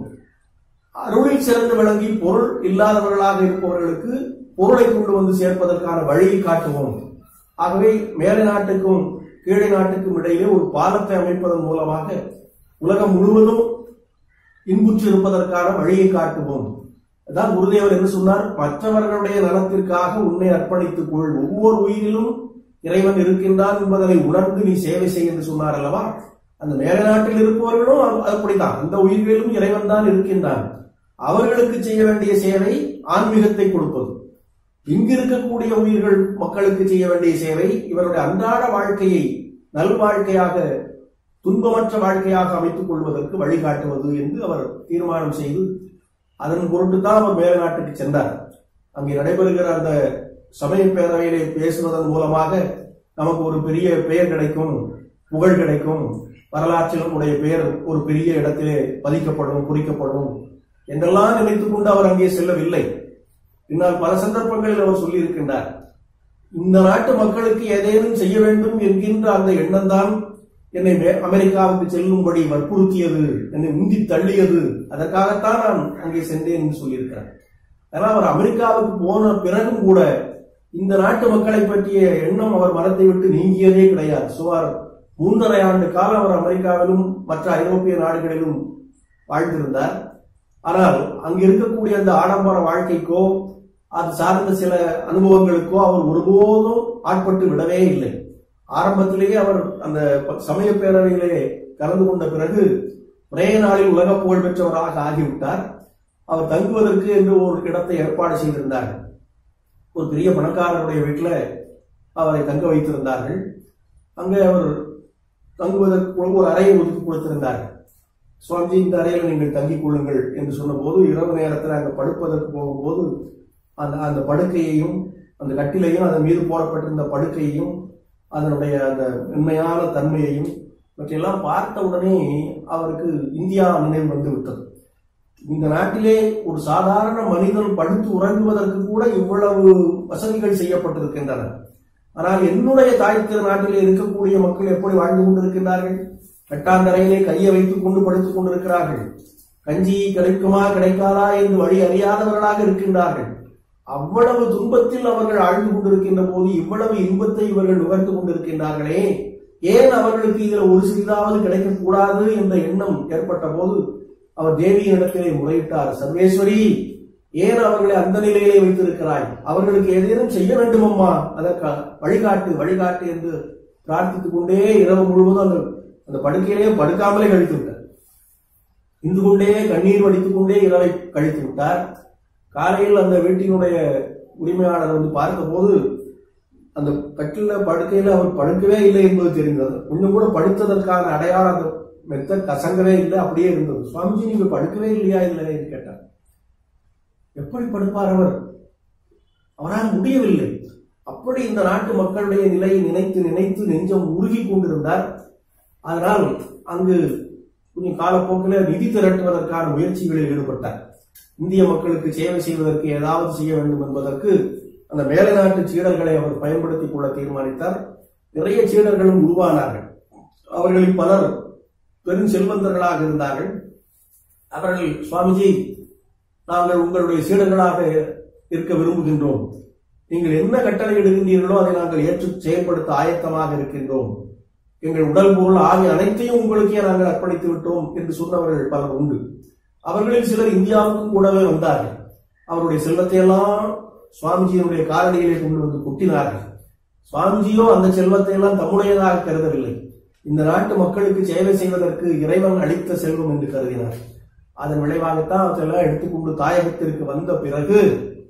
S1: அருளில் சிறந்து விளங்கி பொருள் இல்லாதவர்களாக இருப்பவர்களுக்கு பொருளை கொண்டு வந்து சேர்ப்பதற்கான வழியை காட்டுவோம். ஆகவே மேலை நாட்டுக்கும் கீழே நாட்டுக்கும் இடையிலே ஒரு பாலத்தை அமைப்பதன் மூலமாக உலகம் முழுவதும் இன்புற்று இருப்பதற்கான வழியை காட்டுவோம். அதான் குருதேவர் என்று சொன்னார், மற்றவர்களுடைய நலத்திற்காக உன்னை அர்ப்பணித்துக் கொள், ஒவ்வொரு உயிரிலும் இறைவன் இருக்கின்றான் என்பதனை உணர்ந்து நீ சேவை செய் என்று சொன்னார் அல்லவா. அந்த மேலை நாட்டில் இருப்பவர்களும் அப்படித்தான், அந்த உயிர்களிலும் இறைவன் தான் இருக்கின்றான். அவர்களுக்கு செய்ய வேண்டிய சேவை ஆன்மீகத்தை கொடுப்பது. இங்கு இருக்கக்கூடிய உயிர்கள் மக்களுக்கு செய்ய வேண்டிய சேவை இவருடைய அன்றாட வாழ்க்கையை நல்வாழ்க்கையாக, துன்பமற்ற வாழ்க்கையாக அமைத்துக் கொள்வதற்கு வழிகாட்டுவது என்று அவர் தீர்மானம் செய்து அதன் பொருட்டுத்தான் அவர் மேல நாட்டுக்கு சென்றார். அங்கே நடைபெறுகிற அந்த சமய பேரவையிலே பேசுவதன் மூலமாக நமக்கு ஒரு பெரிய பெயர் கிடைக்கும், புகழ் கிடைக்கும், வரலாற்றிலும் உடைய பெயர் ஒரு பெரிய இடத்திலே பதிக்கப்படும், குறிக்கப்படும் என்றெல்லாம் நினைத்துக் கொண்டு அவர் அங்கே செல்லவில்லை. பின்னால் பல சந்தர்ப்பங்களில் அவர் சொல்லி இருக்கின்றார், இந்த நாட்டு மக்களுக்கு ஏதேனும் செய்ய வேண்டும் என்கின்ற அந்த எண்ணம் தான் என்னை அமெரிக்காவுக்கு செல்லும்படி வற்புறுத்தியது, என்னை உந்தி தள்ளியது, அதற்காகத்தான் நான் அங்கே சென்றேன் என்று சொல்லியிருக்கிறார். ஆனால் அவர் அமெரிக்காவுக்கு போன பிறகும் கூட இந்த நாட்டு மக்களை பற்றிய எண்ணம் அவர் மனத்தை விட்டு நீங்கியதே கிடையாது. சுமார் மூன்றரை ஆண்டு காலம் அவர் அமெரிக்காவிலும் மற்ற ஐரோப்பிய நாடுகளிலும் வாழ்ந்திருந்தார். ஆனால் அங்கு இருக்கக்கூடிய அந்த ஆடம்பர வாழ்க்கைக்கோ அது சார்ந்த சில அனுபவங்களுக்கோ அவர் ஒருபோதும் ஆட்பட்டு விடவே இல்லை. ஆரம்பத்திலேயே அவர் அந்த சமய பேரவையிலே கலந்து கொண்ட பிறகு ஒரே நாளில் உலக புகழ் பெற்றவராக ஆகிவிட்டார். அவர் தங்குவதற்கு என்று ஒரு இடத்தை ஏற்பாடு செய்திருந்தார்கள். ஒரு பெரிய பணக்காரருடைய வீட்டில் அவரை தங்க வைத்திருந்தார்கள். அங்கே அவர் தங்குவதற்கு ஒரு அறையை ஒதுக்கி கொடுத்திருந்தார்கள். சுவாமிஜி, இந்த அறையில் நீங்கள் தங்கிக் கொள்ளுங்கள் என்று சொன்ன போது இரவு நேரத்தில் அங்கே படுப்பதற்கு போகும்போது அந்த அந்த படுக்கையையும் அந்த கட்டிலையும் அதன் மீது போடப்பட்டிருந்த படுக்கையையும் அதனுடைய அந்த மென்மையான தன்மையையும் இவற்றையெல்லாம் பார்த்த உடனே அவருக்கு இந்தியா நினைவு வந்து விட்டது. இந்த நாட்டிலே ஒரு சாதாரண மனிதன் படுத்து உறங்குவதற்கு கூட இவ்வளவு வசதிகள் செய்யப்பட்டிருக்கின்றன. ஆனால் என்னுடைய தாய் திரு நாட்டிலே இருக்கக்கூடிய மக்கள் எப்படி வாழ்ந்து கொண்டிருக்கின்றார்கள்? கட்டாந்தரையிலே கையை வைத்துக் கொண்டு படுத்துக் கொண்டிருக்கிறார்கள். கஞ்சி கிடைக்குமா கிடைக்காதா என்று வழி அறியாதவர்களாக இருக்கின்றார்கள். அவ்வளவு துன்பத்தில் அவர்கள் ஆழ்ந்து கொண்டிருக்கின்ற போது இவ்வளவு இன்பத்தை இவர்கள் நுகர்ந்து கொண்டிருக்கின்றார்களே, ஏன் அவர்களுக்கு இதில் ஒரு சிறிதாவது கிடைக்கக்கூடாது என்ற எண்ணம் ஏற்பட்ட போது அவர் தேவியின் இடத்திலே முறையிட்டார். சர்வேஸ்வரி, ஏன் அவர்களை அந்த நிலையிலே வைத்திருக்கிறாய்? அவர்களுக்கு ஏதேனும் செய்ய வேண்டும் அம்மா, அதற்கு வழிகாட்டு வழிகாட்டு என்று பிரார்த்தித்துக் கொண்டே இரவு முழுவதும் அந்த அந்த படுக்கையிலேயே படுக்காமலே கழித்து விட்டார். இந்து கொண்டே கண்ணீர் வடித்துக் கொண்டே இரவை கழித்து விட்டார். காலையில் அந்த வீட்டினுடைய உரிமையாளர் வந்து பார்த்த போது அந்த கட்டில படுக்கையில அவர் படுக்கவே இல்லை என்பது தெரிந்தது. கொஞ்சம் கூட படுத்ததற்கான அடையாளம் மெத்த கசங்கவே இல்லை, அப்படியே இருந்தது. சுவாமிஜி நீங்க படுக்கவே இல்லையா இல்லை என்று கேட்டார். எப்படி படுப்பார் அவர்? அவரால் முடியவில்லை. அப்படி இந்த நாட்டு மக்களுடைய நிலையை நினைத்து நினைத்து நெஞ்சம் உருகி கொண்டிருந்தார். அதனால் அங்கு கொஞ்சம் காலப்போக்கில் நிதி திரட்டுவதற்கான முயற்சிகளில் ஈடுபட்டார். இந்திய மக்களுக்கு சேவை செய்வதற்கு ஏதாவது செய்ய வேண்டும் என்பதற்கு அந்த மேலை நாட்டு சீடர்களை அவர் பயன்படுத்திக் கொள்ள தீர்மானித்தார். நிறைய சீடர்களும் உருவானார்கள். அவர்களில் பலர் பெரும் செல்வந்தர்களாக இருந்தார்கள். அவர்கள் சுவாமிஜி நாங்கள் உங்களுடைய சீடர்களாக இருக்க விரும்புகின்றோம், நீங்கள் என்ன கட்டளை எடுக்கின்றீர்களோ அதை நாங்கள் ஏற்று செயல்படுத்த ஆயத்தமாக இருக்கின்றோம், எங்கள் உடல் பொருள் ஆகிய அனைத்தையும் உங்களுக்கே நாங்கள் அர்ப்பணித்து விட்டோம் என்று சொன்னவர்கள் பலர் உண்டு. அவர்களில் சிலர் இந்தியாவுக்கும் கூடவே வந்தார்கள். அவருடைய செல்வத்தை எல்லாம் சுவாமிஜியினுடைய காலடியிலே கொண்டு வந்து கொட்டினார்கள். சுவாமிஜியோ அந்த செல்வத்தை எல்லாம் தம்முடையதாக கருதவில்லை. இந்த நாட்டு மக்களுக்கு சேவை செய்வதற்கு இறைவன் அளித்த செல்வம் என்று கருதினார். அதன் விளைவாகத்தான் அதெல்லாம் எடுத்துக்கொண்டு தாயகத்திற்கு வந்த பிறகு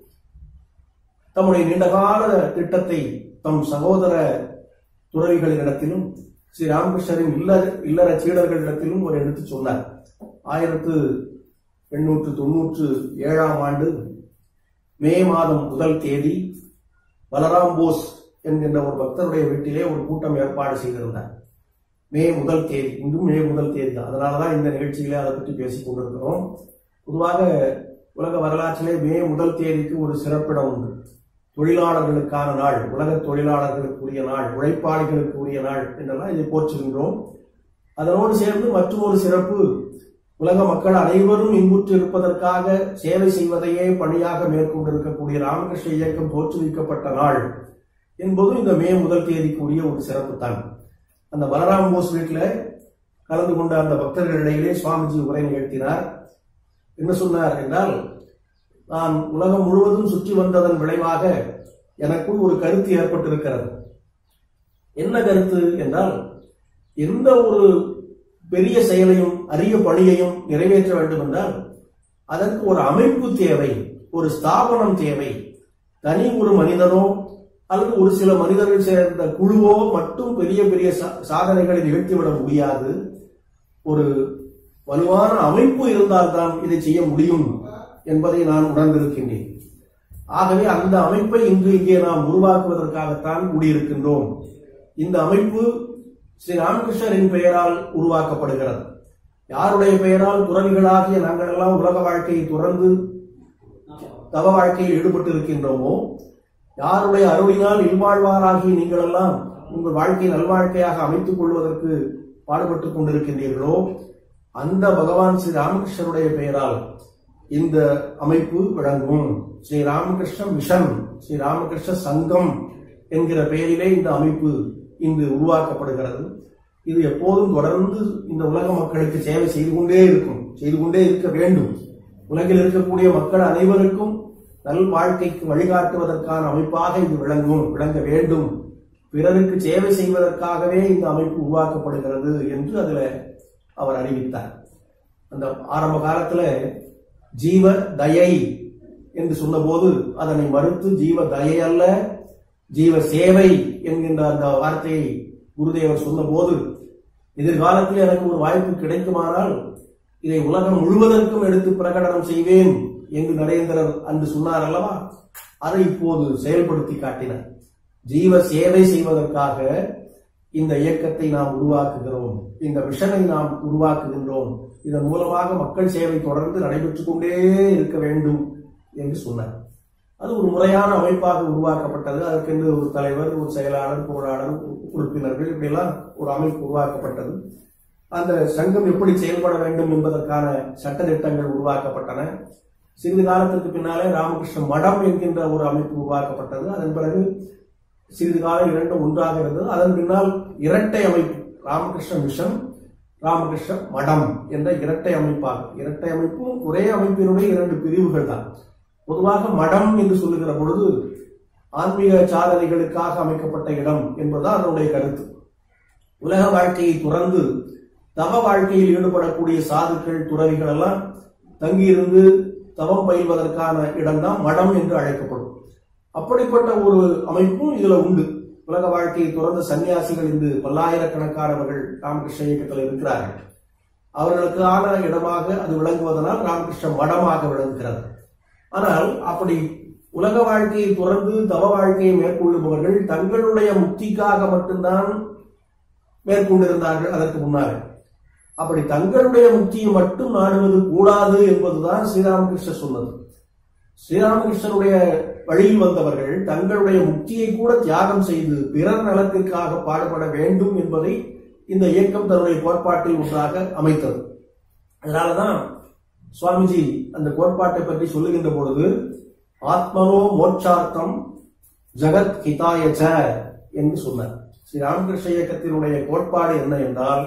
S1: தம்முடைய நீண்டகால திட்டத்தை தம் சகோதர துறவிகளிடத்திலும் ஸ்ரீ ராமகிருஷ்ணரின் இல்லற இல்லற சீடர்களிடத்திலும் ஒரு எடுத்து சொன்னார். ஆயிரத்து எண்ணூற்று தொன்னூற்று ஏழாம் ஆண்டு மே மாதம் முதல் தேதி பலராம் போஸ் என்கின்ற ஒரு பக்தருடைய வீட்டிலே ஒரு கூட்டம் ஏற்பாடு செய்திருந்தார். மே முதல் தேதி, இன்றும் மே முதல் தேதி தான். அதனாலதான் இந்த நிகழ்ச்சியிலே அதை பற்றி பேசிக் கொண்டிருக்கிறோம். பொதுவாக உலக வரலாற்றிலே மே முதல் தேதிக்கு ஒரு சிறப்பிடம் உண்டு. தொழிலாளர்களுக்கான நாள், உலக தொழிலாளர்களுக்குரிய நாள், உழைப்பாளிகளுக்கு உரிய நாள் என்றெல்லாம் இதை போற்றுகின்றோம். அதனோடு சேர்ந்து மற்றொரு சிறப்பு, உலக மக்கள் அனைவரும் இன்புற்று இருப்பதற்காக சேவை செய்வதையே பணியாக மேற்கொண்டிருக்கக்கூடிய ராமகிருஷ்ண இயக்கம் தோற்றுவிக்கப்பட்ட நாள் என்பது இந்த மே முதல் தேதிக்குரிய ஒரு சிறப்பு தான். அந்த பலராம் போஸ் வீட்டில் கலந்து கொண்ட அந்த பக்தர்களிடையிலே சுவாமிஜி உரை நிகழ்த்தினார். என்ன சொன்னார் என்றால், நான் உலகம் முழுவதும் சுற்றி வந்ததன் விளைவாக எனக்குள் ஒரு கருத்து ஏற்பட்டிருக்கிறது. என்ன கருத்து என்றால், எந்த ஒரு பெரிய செயலையும் அரிய பணியையும் நிறைவேற்ற வேண்டும் என்றால் அதற்கு ஒரு அமைப்பு தேவை, ஒரு ஸ்தாபனம் தேவை. தனி ஒரு மனிதனோ அல்லது ஒரு சில மனிதர்கள் சேர்ந்த குழுவோ மட்டும் பெரிய பெரிய சாதனைகளை நிகழ்த்திவிட முடியாது. ஒரு வலுவான அமைப்பு இருந்தால்தான் இதை செய்ய முடியும் என்பதை நான் உணர்ந்திருக்கின்றேன். ஆகவே அந்த அமைப்பை இன்று இங்கே நாம் உருவாக்குவதற்காகத்தான் கூடியிருக்கின்றோம். இந்த அமைப்பு ஸ்ரீ ராமகிருஷ்ணரின் பெயரால் உருவாக்கப்படுகிறது. யாருடைய பெயரால்? துறவிகளாகிய நாங்கள் எல்லாம் உலக வாழ்க்கையை துறந்து தவ வாழ்க்கையில் ஈடுபட்டு இருக்கின்றோமோ, யாருடைய அருளினால் இல்வாழ்வாராகிய நீங்கள் எல்லாம் உங்கள் வாழ்க்கையை நல்வாழ்க்கையாக அமைத்துக் கொள்வதற்கு பாடுபட்டுக் கொண்டிருக்கின்றீர்களோ, அந்த பகவான் ஸ்ரீ ராமகிருஷ்ணருடைய பெயரால் இந்த அமைப்பு விளங்கும். ஸ்ரீ ராமகிருஷ்ண மிஷன், ஸ்ரீ ராமகிருஷ்ண சங்கம் என்கிற பெயரிலே இந்த அமைப்பு இன்று உருவாக்கப்படுகிறது. இது எப்போதும் தொடர்ந்து இந்த உலக மக்களுக்கு சேவை செய்து கொண்டே இருக்கும், செய்து கொண்டே இருக்க வேண்டும். உலகில் இருக்கக்கூடிய மக்கள் அனைவருக்கும் நல் வாழ்க்கைக்கு வழிகாட்டுவதற்கான அமைப்பாக இது விளங்கும், விளங்க வேண்டும். பிறருக்கு சேவை செய்வதற்காகவே இந்த அமைப்பு உருவாக்கப்படுகிறது என்று அதுல அவர் அறிவித்தார். அந்த ஆரம்ப காலத்துல ஜீவ தயை என்று சொன்ன போது அதனை மறுத்து ஜீவ தயை அல்ல ஜீவ சேவை என்கின்ற அந்த வார்த்தையை குருதேவர் சொன்ன போது, எதிர்காலத்தில் எனக்கு ஒரு வாய்ப்பு கிடைக்குமானால் இதை உலகம் முழுவதற்கும் எடுத்து பிரகடனம் செய்வேன் என்று நரேந்திரர் அன்று சொன்னார் அல்லவா, அதை இப்போது செயல்படுத்தி காட்டினார். ஜீவ சேவை செய்வதற்காக இந்த இயக்கத்தை நாம் உருவாக்குகிறோம், இந்த விஷனை நாம் உருவாக்குகின்றோம். இதன் மூலமாக மக்கள் சேவை தொடர்ந்து நடைபெற்றுக் கொண்டே இருக்க வேண்டும் என்று சொன்னார். அது ஒரு முறையான அமைப்பாக உருவாக்கப்பட்டது. அதற்கென்று ஒரு தலைவர், ஒரு செயலாளர், பொருளாளர், உறுப்பினர்கள், இப்படியெல்லாம் ஒரு அமைப்பு உருவாக்கப்பட்டது. அந்த சங்கம் எப்படி செயல்பட வேண்டும் என்பதற்கான சட்ட திட்டங்கள் உருவாக்கப்பட்டன. சிறிது காலத்திற்கு பின்னாலே ராமகிருஷ்ண மடம் என்கின்ற ஒரு அமைப்பு உருவாக்கப்பட்டது. அதன் பிறகு சிறிது காலம் இரண்டும் ஒன்றாக இருந்தது. அதன் பின்னால் இரட்டை அமைப்பு, ராமகிருஷ்ண மிஷன், ராமகிருஷ்ண மடம் என்ற இரட்டை அமைப்பாக, இரட்டை அமைப்பும் ஒரே அமைப்பினுடைய இரண்டு பிரிவுகள் தான். பொதுவாக மடம் என்று சொல்லுகிற பொழுது ஆன்மீக சாதனைகளுக்காக அமைக்கப்பட்ட இடம் என்பதுதான் அதனுடைய கருத்து. உலக வாழ்க்கையை துறந்து தவ வாழ்க்கையில் ஈடுபடக்கூடிய சாதுக்கள் துறவிகள் எல்லாம் தங்கியிருந்து தவம் பயில்வதற்கான இடம்தான் மடம் என்று அழைக்கப்படும். அப்படிப்பட்ட ஒரு அமைப்பும் இதுல உண்டு. உலக வாழ்க்கையை துறந்த சன்னியாசிகள் இன்று பல்லாயிரக்கணக்கானவர்கள் ராமகிருஷ்ண இயக்கத்தில் இருக்கிறார்கள். அவர்களுக்கான இடமாக அது விளங்குவதனால் ராமகிருஷ்ண மடமாக விளங்குகிறது. ஆனால் அப்படி உலக வாழ்க்கையை துறந்து தவ வாழ்க்கையை மேற்கொள்ளுபவர்கள் தங்களுடைய முக்திக்காக மட்டும்தான் மேற்கொண்டிருந்தார்கள். அதற்கு முன்னால் அப்படி தங்களுடைய முக்தியை மட்டும் நாடுவது கூடாது என்பதுதான் ஸ்ரீராமகிருஷ்ணர் சொன்னது. ஸ்ரீராமகிருஷ்ணனுடைய வழியில் வந்தவர்கள் தங்களுடைய முக்தியை கூட தியாகம் செய்து பிறர் நலத்திற்காக பாடுபட வேண்டும் என்பதை இந்த இயக்கம் தன்னுடைய கோட்பாட்டில் ஒன்றாக அமைத்தது. அதனாலதான் சுவாமிஜி அந்த கோட்பாட்டை பற்றி சொல்லுகின்ற பொழுது ஆத்மனோ மோட்சார்த்தம் ஜகத் ஹிதாயச்ச என்று சொன்னார். ஸ்ரீ ராமகிருஷ்ண இயக்கத்தினுடைய கோட்பாடு என்ன என்றால்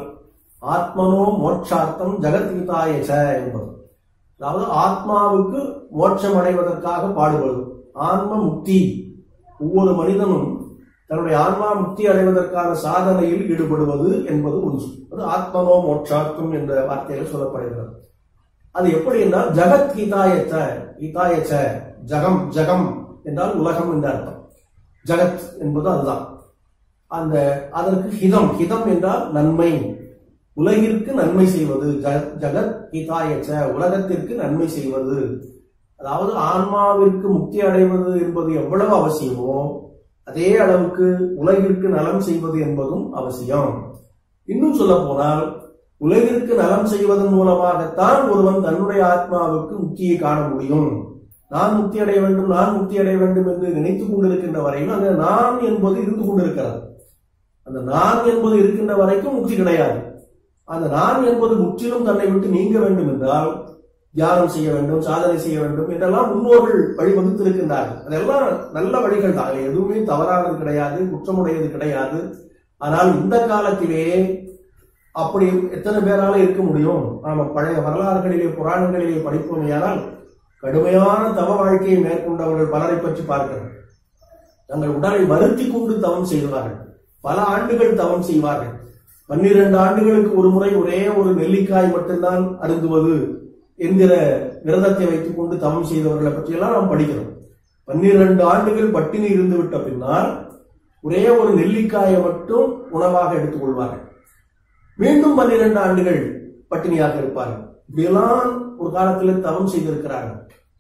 S1: ஆத்மனோ மோட்சார்த்தம் ஜகத் ஹிதாயச்ச என்பது. அதாவது ஆத்மாவுக்கு மோட்சம் அடைவதற்காக பாடுபடுவது, ஆன்ம முக்தி. ஒவ்வொரு மனிதனும் தன்னுடைய ஆன்மா முக்தி அடைவதற்கான சாதனையில் ஈடுபடுவது என்பது ஒன்று. அது ஆத்மனோ மோட்சார்த்தம் என்ற வார்த்தையில சொல்லப்படுகிறது. அது எப்படி என்றால் ஜகத் ஹிதாயச்ச, ஹிதாயச்ச ஜகம், ஜகம் என்றால் உலகம் என்ற அர்த்தம். ஜகத் என்பது அதுதான். அந்த அதற்கு ஹிதம், ஹிதம் என்றால் நன்மை, உலகிற்கு நன்மை செய்வது. ஜகத் ஹிதாயச்ச உலகத்திற்கு நன்மை செய்வது. அதாவது ஆன்மாவிற்கு முக்தி அடைவது என்பது எவ்வளவு அவசியமோ அதே அளவுக்கு உலகிற்கு நலம் செய்வது என்பதும் அவசியம். இன்னும் சொல்ல போனால் உலகிற்கு நலம் செய்வதன் மூலமாகத்தான் ஒருவன் தன்னுடைய ஆத்மாவுக்கு முக்தியை காண முடியும். நான் முக்தி அடைய வேண்டும், நான் முக்தி அடைய வேண்டும் என்று நினைத்துக் கொண்டிருக்கின்ற வரையில் அந்த நான் என்பது இருந்து கொண்டிருக்கிறது. அந்த நான் என்பது இருக்கின்ற வரைக்கும் முக்தி கிடையாது. அந்த நான் என்பது முற்றிலும் தன்னை விட்டு நீங்க வேண்டும் என்றால் தியானம் செய்ய வேண்டும், சாதனை செய்ய வேண்டும் என்றெல்லாம் முன்னோர்கள் வழிவகுத்திருக்கின்றார்கள். அதெல்லாம் நல்ல வழிகள் தான், எதுவுமே தவறானது கிடையாது, குற்றமுடையது கிடையாது. ஆனால் இந்த காலத்திலே அப்படி எத்தனை பேரால இருக்க முடியும்? நாம பழைய வரலாறுகளிலே புராணங்களிலே படிப்போமையானால் கடுமையான தவ வாழ்க்கையை மேற்கொண்டவர்கள் பலரை பற்றி பார்க்கிறோம். தங்கள் உடலை வருத்தி கொண்டு தவம் செய்வார்கள், பல ஆண்டுகள் தவம் செய்வார்கள். பன்னிரண்டு ஆண்டுகளுக்கு ஒரு முறை ஒரே ஒரு நெல்லிக்காய் மட்டும்தான் அருந்துவது என்கிற விரதத்தை வைத்துக் கொண்டு தவம் செய்தவர்களை பற்றியெல்லாம் நாம் படிக்கிறோம். பன்னிரண்டு ஆண்டுகள் பட்டினி இருந்து விட்ட பின்னால் ஒரே ஒரு நெல்லிக்காயை மட்டும் உணவாக எடுத்துக் கொள்வார்கள். மீண்டும் பன்னிரண்டு ஆண்டுகள் பட்டினியாக இருப்பார்கள். இப்படியெல்லாம் ஒரு காலத்தில் தவம் செய்திருக்கிறார்கள்.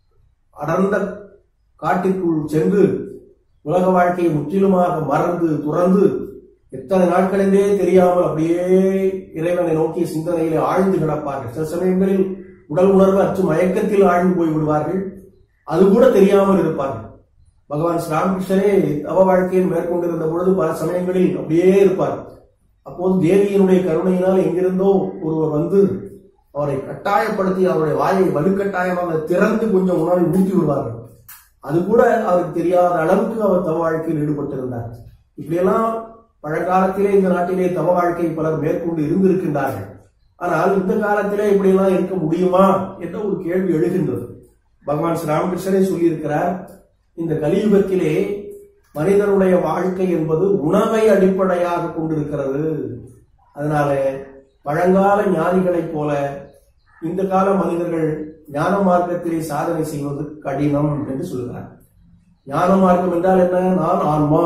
S1: அடர்ந்த காட்டிற்குள் சென்று உலக வாழ்க்கையை முற்றிலுமாக மறந்து துறந்து எத்தனை நாட்கள் என்றே தெரியாமல் அப்படியே இறைவனை நோக்கிய சிந்தனையிலே ஆழ்ந்து கிடப்பார்கள். சில சமயங்களில் உடல் உணர்வு அச்சு மயக்கத்தில் ஆழ்ந்து போய் விடுவார்கள், அது கூட தெரியாமல் இருப்பார்கள். பகவான் ஸ்ரீராமகிருஷ்ணரே தவ வாழ்க்கையை மேற்கொண்டிருந்த பொழுது பல சமயங்களில் அப்படியே இருப்பார். அப்போது தேவியினுடைய கருணையினால் எங்கிருந்தோ ஒருவர் வந்து அவரை கட்டாயப்படுத்தி அவருடைய வாயை வலுக்கட்டாயமாக திறந்து கொஞ்சம் உணவை ஊட்டி விடுவார்கள். அது கூட அவருக்கு தெரியாத அளவுக்கு அவர் தவ வாழ்க்கையில் ஈடுபட்டிருந்தார். இப்படியெல்லாம் பழங்காலத்திலே இந்த நாட்டிலே தவ வாழ்க்கை பலர் மேற்கொண்டு இருந்திருக்கின்றார்கள். ஆனால் இந்த காலத்திலே இப்படியெல்லாம் இருக்க முடியுமா என்ற ஒரு கேள்வி எழுகின்றது. பகவான் ஸ்ரீராமகிருஷ்ணரே சொல்லியிருக்கிறார், இந்த கலியுகத்திலே மனிதனுடைய வாழ்க்கை என்பது உணவை அடிப்படையாக கொண்டிருக்கிறது. அதனால பழங்கால ஞானிகளைப் போல இந்த கால மனிதர்கள் ஞான மார்க்கத்திலே சாதனை செய்வது கடினம் என்று சொல்கிறார். ஞான மார்க்கம் என்றால் என்ன? நான் ஆன்மா,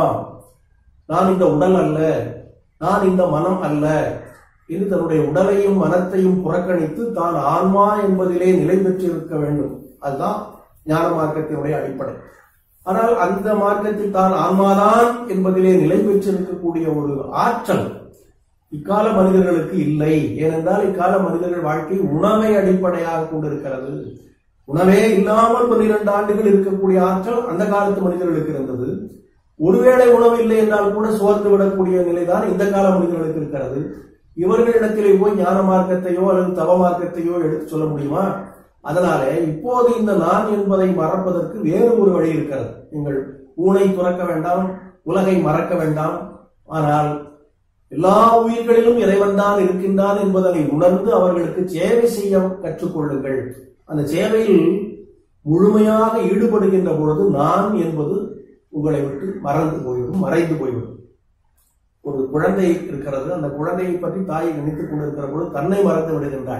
S1: நான் இந்த உடல் அல்ல, நான் இந்த மனம் அல்ல என்று தன்னுடைய உடலையும் மனத்தையும் புறக்கணித்து தான் ஆன்மா என்பதிலே நிலை பெற்றிருக்க வேண்டும். அதுதான் ஞான மார்க்கத்தினுடைய அடிப்படை. ஆனால் அந்த மார்க்கத்தில் தான் ஆன்மாதான் என்பதிலே நிலை பெற்றிருக்கக்கூடிய ஒரு ஆற்றல் இக்கால மனிதர்களுக்கு இல்லை. ஏனென்றால் இக்கால மனிதர்கள் வாழ்க்கை உணவை அடிப்படையாக கொண்டிருக்கிறது. உணவே இல்லாமல் பன்னிரண்டு ஆண்டுகள் இருக்கக்கூடிய ஆற்றல் அந்த காலத்து மனிதர்களுக்கு இருந்தது. ஒருவேளை உணவு இல்லை என்றால் கூட சோர்ந்து விடக்கூடிய நிலைதான் இந்த கால மனிதர்களுக்கு இருக்கிறது. இவர்களிடத்திலே போய் ஞான மார்க்கத்தையோ அல்லது தவ மார்க்கத்தையோ எடுத்து சொல்ல முடியுமா? அதனால இப்போது இந்த நான் என்பதை மறப்பதற்கு வேறு ஒரு வழி இருக்கிறது. நீங்கள் ஊனை துறக்க வேண்டாம், உலகை மறக்க வேண்டாம், ஆனால் எல்லா உயிர்களிலும் இறைவன் தான் இருக்கின்றான் என்பதனை உணர்ந்து அவர்களுக்கு சேவை செய்ய கற்றுக்கொள்ளுங்கள். அந்த சேவையில் முழுமையாக ஈடுபடுகின்ற பொழுது நான் என்பது உங்களை விட்டு மறந்து போய்விடும், மறைந்து போய்விடும். ஒரு குழந்தை இருக்கிறது. அந்த குழந்தையை பற்றி தாயை நினைத்துக் கொண்டிருக்கிற பொழுது தன்னை மறந்து விடுகின்றாள்.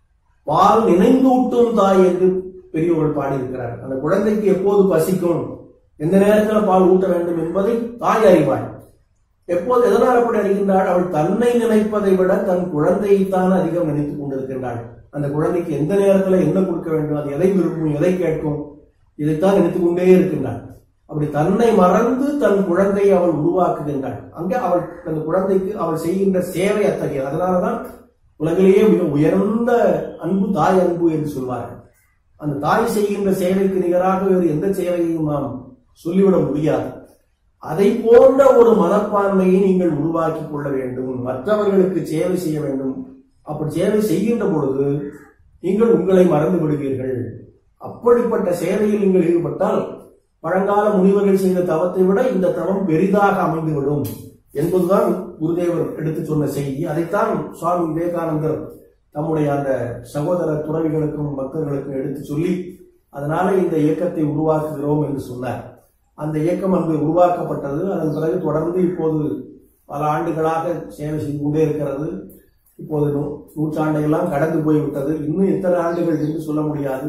S1: பால் நினைந்தூட்டும் தாய் என்று பெரியவர்கள் பாடியிருக்கிறார். அந்த குழந்தைக்கு எப்போது பசிக்கும், எந்த நேரத்தில் பால் ஊட்ட வேண்டும் என்பதை தாய் அறிவாள். எப்போது எதனால் அப்படி அறிகின்றாள்? அவள் தன்னை நினைப்பதை விட தன் குழந்தையைத்தான் அதிகம் நினைத்துக் கொண்டிருக்கின்றாள். அந்த குழந்தைக்கு எந்த நேரத்தில் என்ன கொடுக்க வேண்டும், அது எதை விரும்பும், எதை கேட்கும், இதைத்தான் நினைத்துக் கொண்டே இருக்கின்றாள். அப்படி தன்னை மறந்து தன் குழந்தையை அவள் உருவாக்குகின்றாள். அங்கே அவள் அந்த குழந்தைக்கு அவள் செய்கின்ற சேவை அத்தகையது. அதனாலதான் உலகிலேயே மிக உயர்ந்த அன்பு தாய் அன்பு என்று சொல்வார்கள். அந்த தாய் செய்கின்ற சேவைக்கு நிகராக வேறு எந்த சேவையையும் நாம் சொல்லிவிட முடியாது. அதை போன்ற ஒரு மனப்பான்மையை நீங்கள் உருவாக்கி கொள்ள வேண்டும். மற்றவர்களுக்கு சேவை செய்ய வேண்டும். அப்படி சேவை செய்கின்ற பொழுது நீங்கள் உங்களை மறந்து விடுவீர்கள். அப்படிப்பட்ட சேவையில் நீங்கள் ஈடுபட்டால் பழங்கால முனிவர்கள் செய்த தவத்தை விட இந்த தவம் பெரிதாக அமைந்துவிடும் என்பதுதான் குருதேவர் எடுத்து சொன்ன செய்தி. அதைத்தான் சுவாமி விவேகானந்தர் தம்முடைய அந்த சகோதர துறவிகளுக்கும் பக்தர்களுக்கும் எடுத்து சொல்லி அதனால இந்த இயக்கத்தை உருவாக்குகிறோம் என்று சொன்னார். அந்த இயக்கம் அங்கு உருவாக்கப்பட்டது. அதன் பிறகு தொடர்ந்து இப்போது பல ஆண்டுகளாக சேவை செய்து கொண்டே இருக்கிறது. இப்போது நூற்றாண்டையெல்லாம் கடந்து போய்விட்டது. இன்னும் எத்தனை ஆண்டுகள் என்று சொல்ல முடியாது.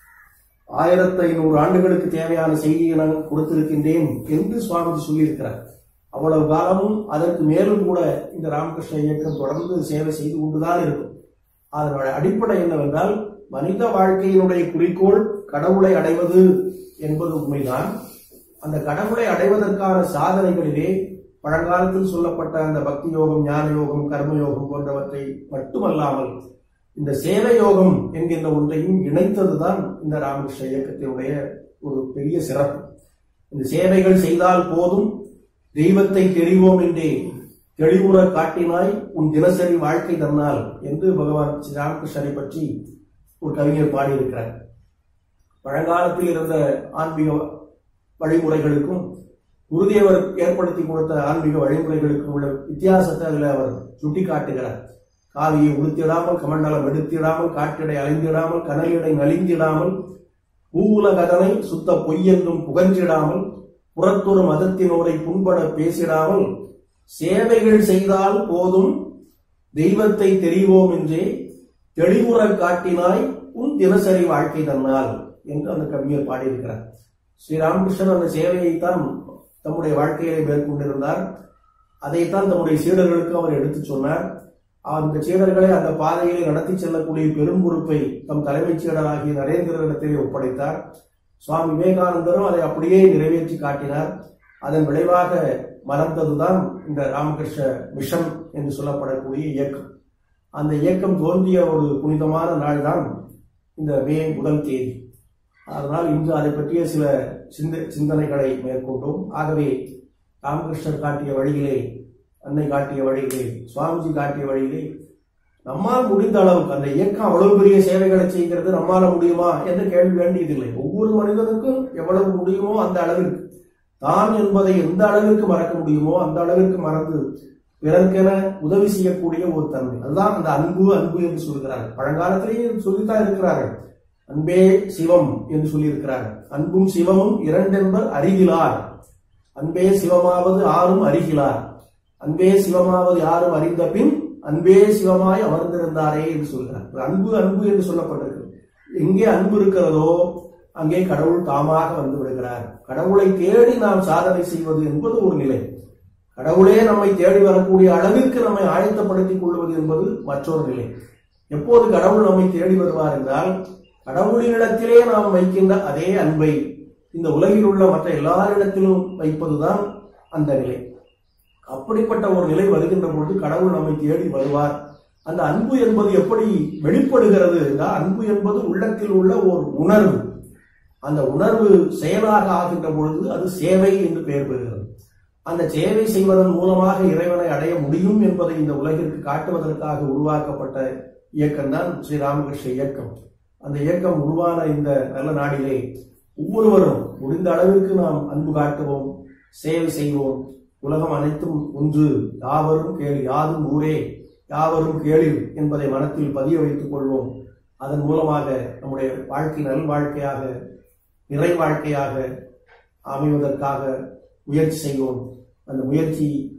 S1: ஆயிரத்தி ஐநூறு ஆண்டுகளுக்கு தேவையான செய்தியை நான் கொடுத்திருக்கின்றேன் என்று சுவாமிஜி சொல்லியிருக்கிறார். அவ்வளவு காலமும் அதற்கு மேலும் கூட இந்த ராமகிருஷ்ண இயக்கம் தொடர்ந்து சேவை செய்து கொண்டுதான் இருக்கும். அதனுடைய அடிப்படை என்னவென்றால், மனித வாழ்க்கையினுடைய குறிக்கோள் கடவுளை அடைவது என்பது உண்மைதான். அந்த கடவுளை அடைவதற்கான சாதனைகளிலே பழங்காலத்தில் சொல்லப்பட்ட அந்த பக்தி யோகம், ஞான யோகம், கர்மயோகம் போன்றவற்றை மட்டுமல்லாமல் இந்த சேவை யோகம் என்கின்ற ஒன்றையும் இணைத்ததுதான் இந்த ராமகிருஷ்ண இயக்கத்தினுடைய ஒரு பெரிய சிறப்பு. இந்த சேவைகள் செய்தால் போதும், தெய்வத்தை தெரிவோம் என்றே தெளிவுற காட்டினாய் உன் தினசரி வாழ்க்கை தன்னால் என்று பகவான் ஸ்ரீ ராமகிருஷ்ணரை பற்றி ஒரு கவிஞர் பாடியிருக்கிறார். பழங்காலத்தில் இருந்த ஆன்மீக வழிமுறைகளுக்கும் குருதேவர் ஏற்படுத்தி கொடுத்த ஆன்மீக வழிமுறைகளுக்கும் உள்ள வித்தியாசத்தை அதில் அவர் சுட்டி காட்டுகிறார். காவியை உடுத்திடாமல், கமண்டலம் எடுத்திடாமல், காற்றிடை அலைந்திடாமல், கனலிடை நலிந்திடாமல், பூவுல கதனை சுத்த பொய்யென்றும் புகஞ்சிடாமல், புறத்தொரு மதத்தினோரை புண்பட பேசிடாமல், சேவைகள் செய்தால் போதும் தெய்வத்தை தெரிவோம் என்றே தெளிவுற காட்டினாய் உன் தினசரி வாழ்க்கை தன்னால் என்று அந்த கவிஞர் பாடியிருக்கிறார். ஸ்ரீராமகிருஷ்ணன் அந்த சேவையைத்தான் தம்முடைய வாழ்க்கையை மேற்கொண்டிருந்தார். அதைத்தான் தம்முடைய சீடர்களுக்கு அவர் எடுத்து சொன்னார். அந்த சீடர்களை அந்த பாதையை நடத்தி செல்லக்கூடிய பெரும் பொறுப்பை தம் தலைமைச் சீடராகிய நரேந்திரனிடத்திலே ஒப்படைத்தார். சுவாமி விவேகானந்தரும் அதை அப்படியே நிறைவேற்றி காட்டினார். அதன் விளைவாக மலர்ந்ததுதான் இந்த ராமகிருஷ்ண மிஷன் என்று சொல்லப்படக்கூடிய இயக்கம். அந்த இயக்கம் தோன்றிய ஒரு புனிதமான நாள் தான் இந்த மே முதல் தேதி. அதனால் இன்று அதை பற்றிய சில சிந்த சிந்தனைகளை மேற்கொண்டோம். ஆகவே ராமகிருஷ்ணர் காட்டிய வழியிலே, அன்னை காட்டிய வழியிலே, சுவாமிஜி காட்டிய வழியிலே நம்மால் முடிந்த அளவுக்கு அந்த இயக்கம் அவ்வளவு பெரிய சேவைகளை செய்கிறது, நம்மால முடியுமா என்று கேள்வி வேண்டியதில்லை. ஒவ்வொரு மனிதனுக்கும் எவ்வளவு முடியுமோ அந்த அளவிற்கு, தான் என்பதை எந்த அளவிற்கு மறக்க முடியுமோ அந்த அளவிற்கு மறந்து பிறர்க்கென உதவி செய்யக்கூடிய ஒரு தன்மை, அதுதான் அந்த அன்பு அன்பு என்று சொல்கிறார்கள். பழங்காலத்திலேயே சொல்லித்தான் இருக்கிறார்கள். அன்பே சிவம் என்று சொல்லியிருக்கிறார்கள். அன்பும் சிவமும் இரண்டென்பர் அறிகிலார். அன்பே சிவமாவது ஆறும் அறிகிலார். அன்பே சிவமாவது யாரும் அறிந்த பின் அன்பே சிவமாய் அமர்ந்திருந்தாரே என்று சொல்கிறார். அன்பு அன்பு என்று சொல்லப்பட்டிருக்கிறது. எங்கே அன்பு இருக்கிறதோ அங்கே கடவுள் தாமாக வந்து விடுகிறார். கடவுளை தேடி நாம் சாதனை செய்வது என்பது ஒரு நிலை. கடவுளே நம்மை தேடி வரக்கூடிய அளவிற்கு நம்மை ஆயத்தப்படுத்திக் கொள்வது என்பது மற்றொரு நிலை. எப்போது கடவுள் நம்மை தேடி வருவார் என்றால், கடவுளினிடத்திலே நாம் வைக்கின்ற அதே அன்பை இந்த உலகில் உள்ள மற்ற எல்லாரிடத்திலும் வைப்பதுதான் அந்த நிலை. அப்படிப்பட்ட ஒரு நிலை வருகின்ற பொழுது கடவுள் நம்மை தேடி வருவார். அந்த அன்பு என்பது எப்படி வெளிப்படுகிறது என்றால், அன்பு என்பது உள்ளத்தில் உள்ள ஒரு உணர்வு. அந்த உணர்வு செயலாக ஆகின்ற பொழுது அது சேவை என்று பெயர் பெறுகிறது. அந்த சேவை செய்வதன் மூலமாக இறைவனை அடைய முடியும் என்பதை இந்த உலகிற்கு காட்டுவதற்காக உருவாக்கப்பட்ட இயக்கம் தான் ஸ்ரீ ராமகிருஷ்ண இயக்கம். அந்த இயக்கம் உருவான இந்த நல்ல நாடிலே ஒவ்வொருவரும் முடிந்த அளவிற்கு நாம் அன்பு காட்டுவோம், சேவை செய்வோம். உலகம் அனைத்தும் ஒன்று, யாவரும் கேள், யாதும் ஊரே, யாவரும் கேளிர் என்பதை மனத்தில் பதிய வைத்துக் கொள்வோம். அதன் மூலமாக நம்முடைய வாழ்க்கை நல் வாழ்க்கையாக, நிறை வாழ்க்கையாக அமைவதற்காக முயற்சி செய்வோம். அந்த முயற்சி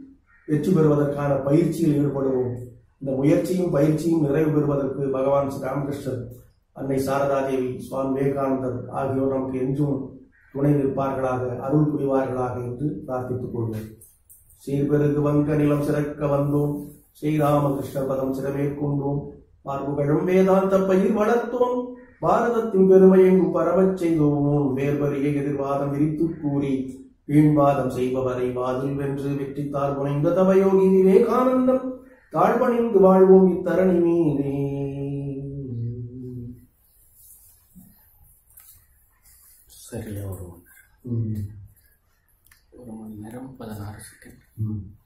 S1: வெற்றி பெறுவதற்கான பயிற்சியில் ஈடுபடுவோம். இந்த முயற்சியும் பயிற்சியும் நிறைவு பெறுவதற்கு பகவான் ஸ்ரீ ராமகிருஷ்ணர், அன்னை சாரதாதேவி, சுவாமி விவேகானந்தர் ஆகியோர் நமக்கு என்றும் துணை நிற்பார்களாக, அருள் புரிவார்களாக என்று பிரார்த்தித்துக் கொள்வோம். சீர்பெருகு வங்க நிலம் சிறக்க வந்தோம், ஸ்ரீராமகிருஷ்ணர் பதம் சிறமேற்கொண்டோம், பார்ப்புகழும் வேதாந்த பயிர் வளர்த்தோம், பாரதத்தின் பெருமையெங்கும் பரவச் செய்தோம், வேர்பரிய எதிர்வாதம் விரித்து கூறி வீண்வாதம் செய்பவரை வாதில் வென்று வெற்றித்தால் புனைந்த தவயோகி விவேகானந்தம் தாழ்பணிந்து வாழ்வோம் இத்தரணி மீதே.
S2: சரியா ஒரு ஒரு மணி நேரம் பதினாறு செகண்ட்.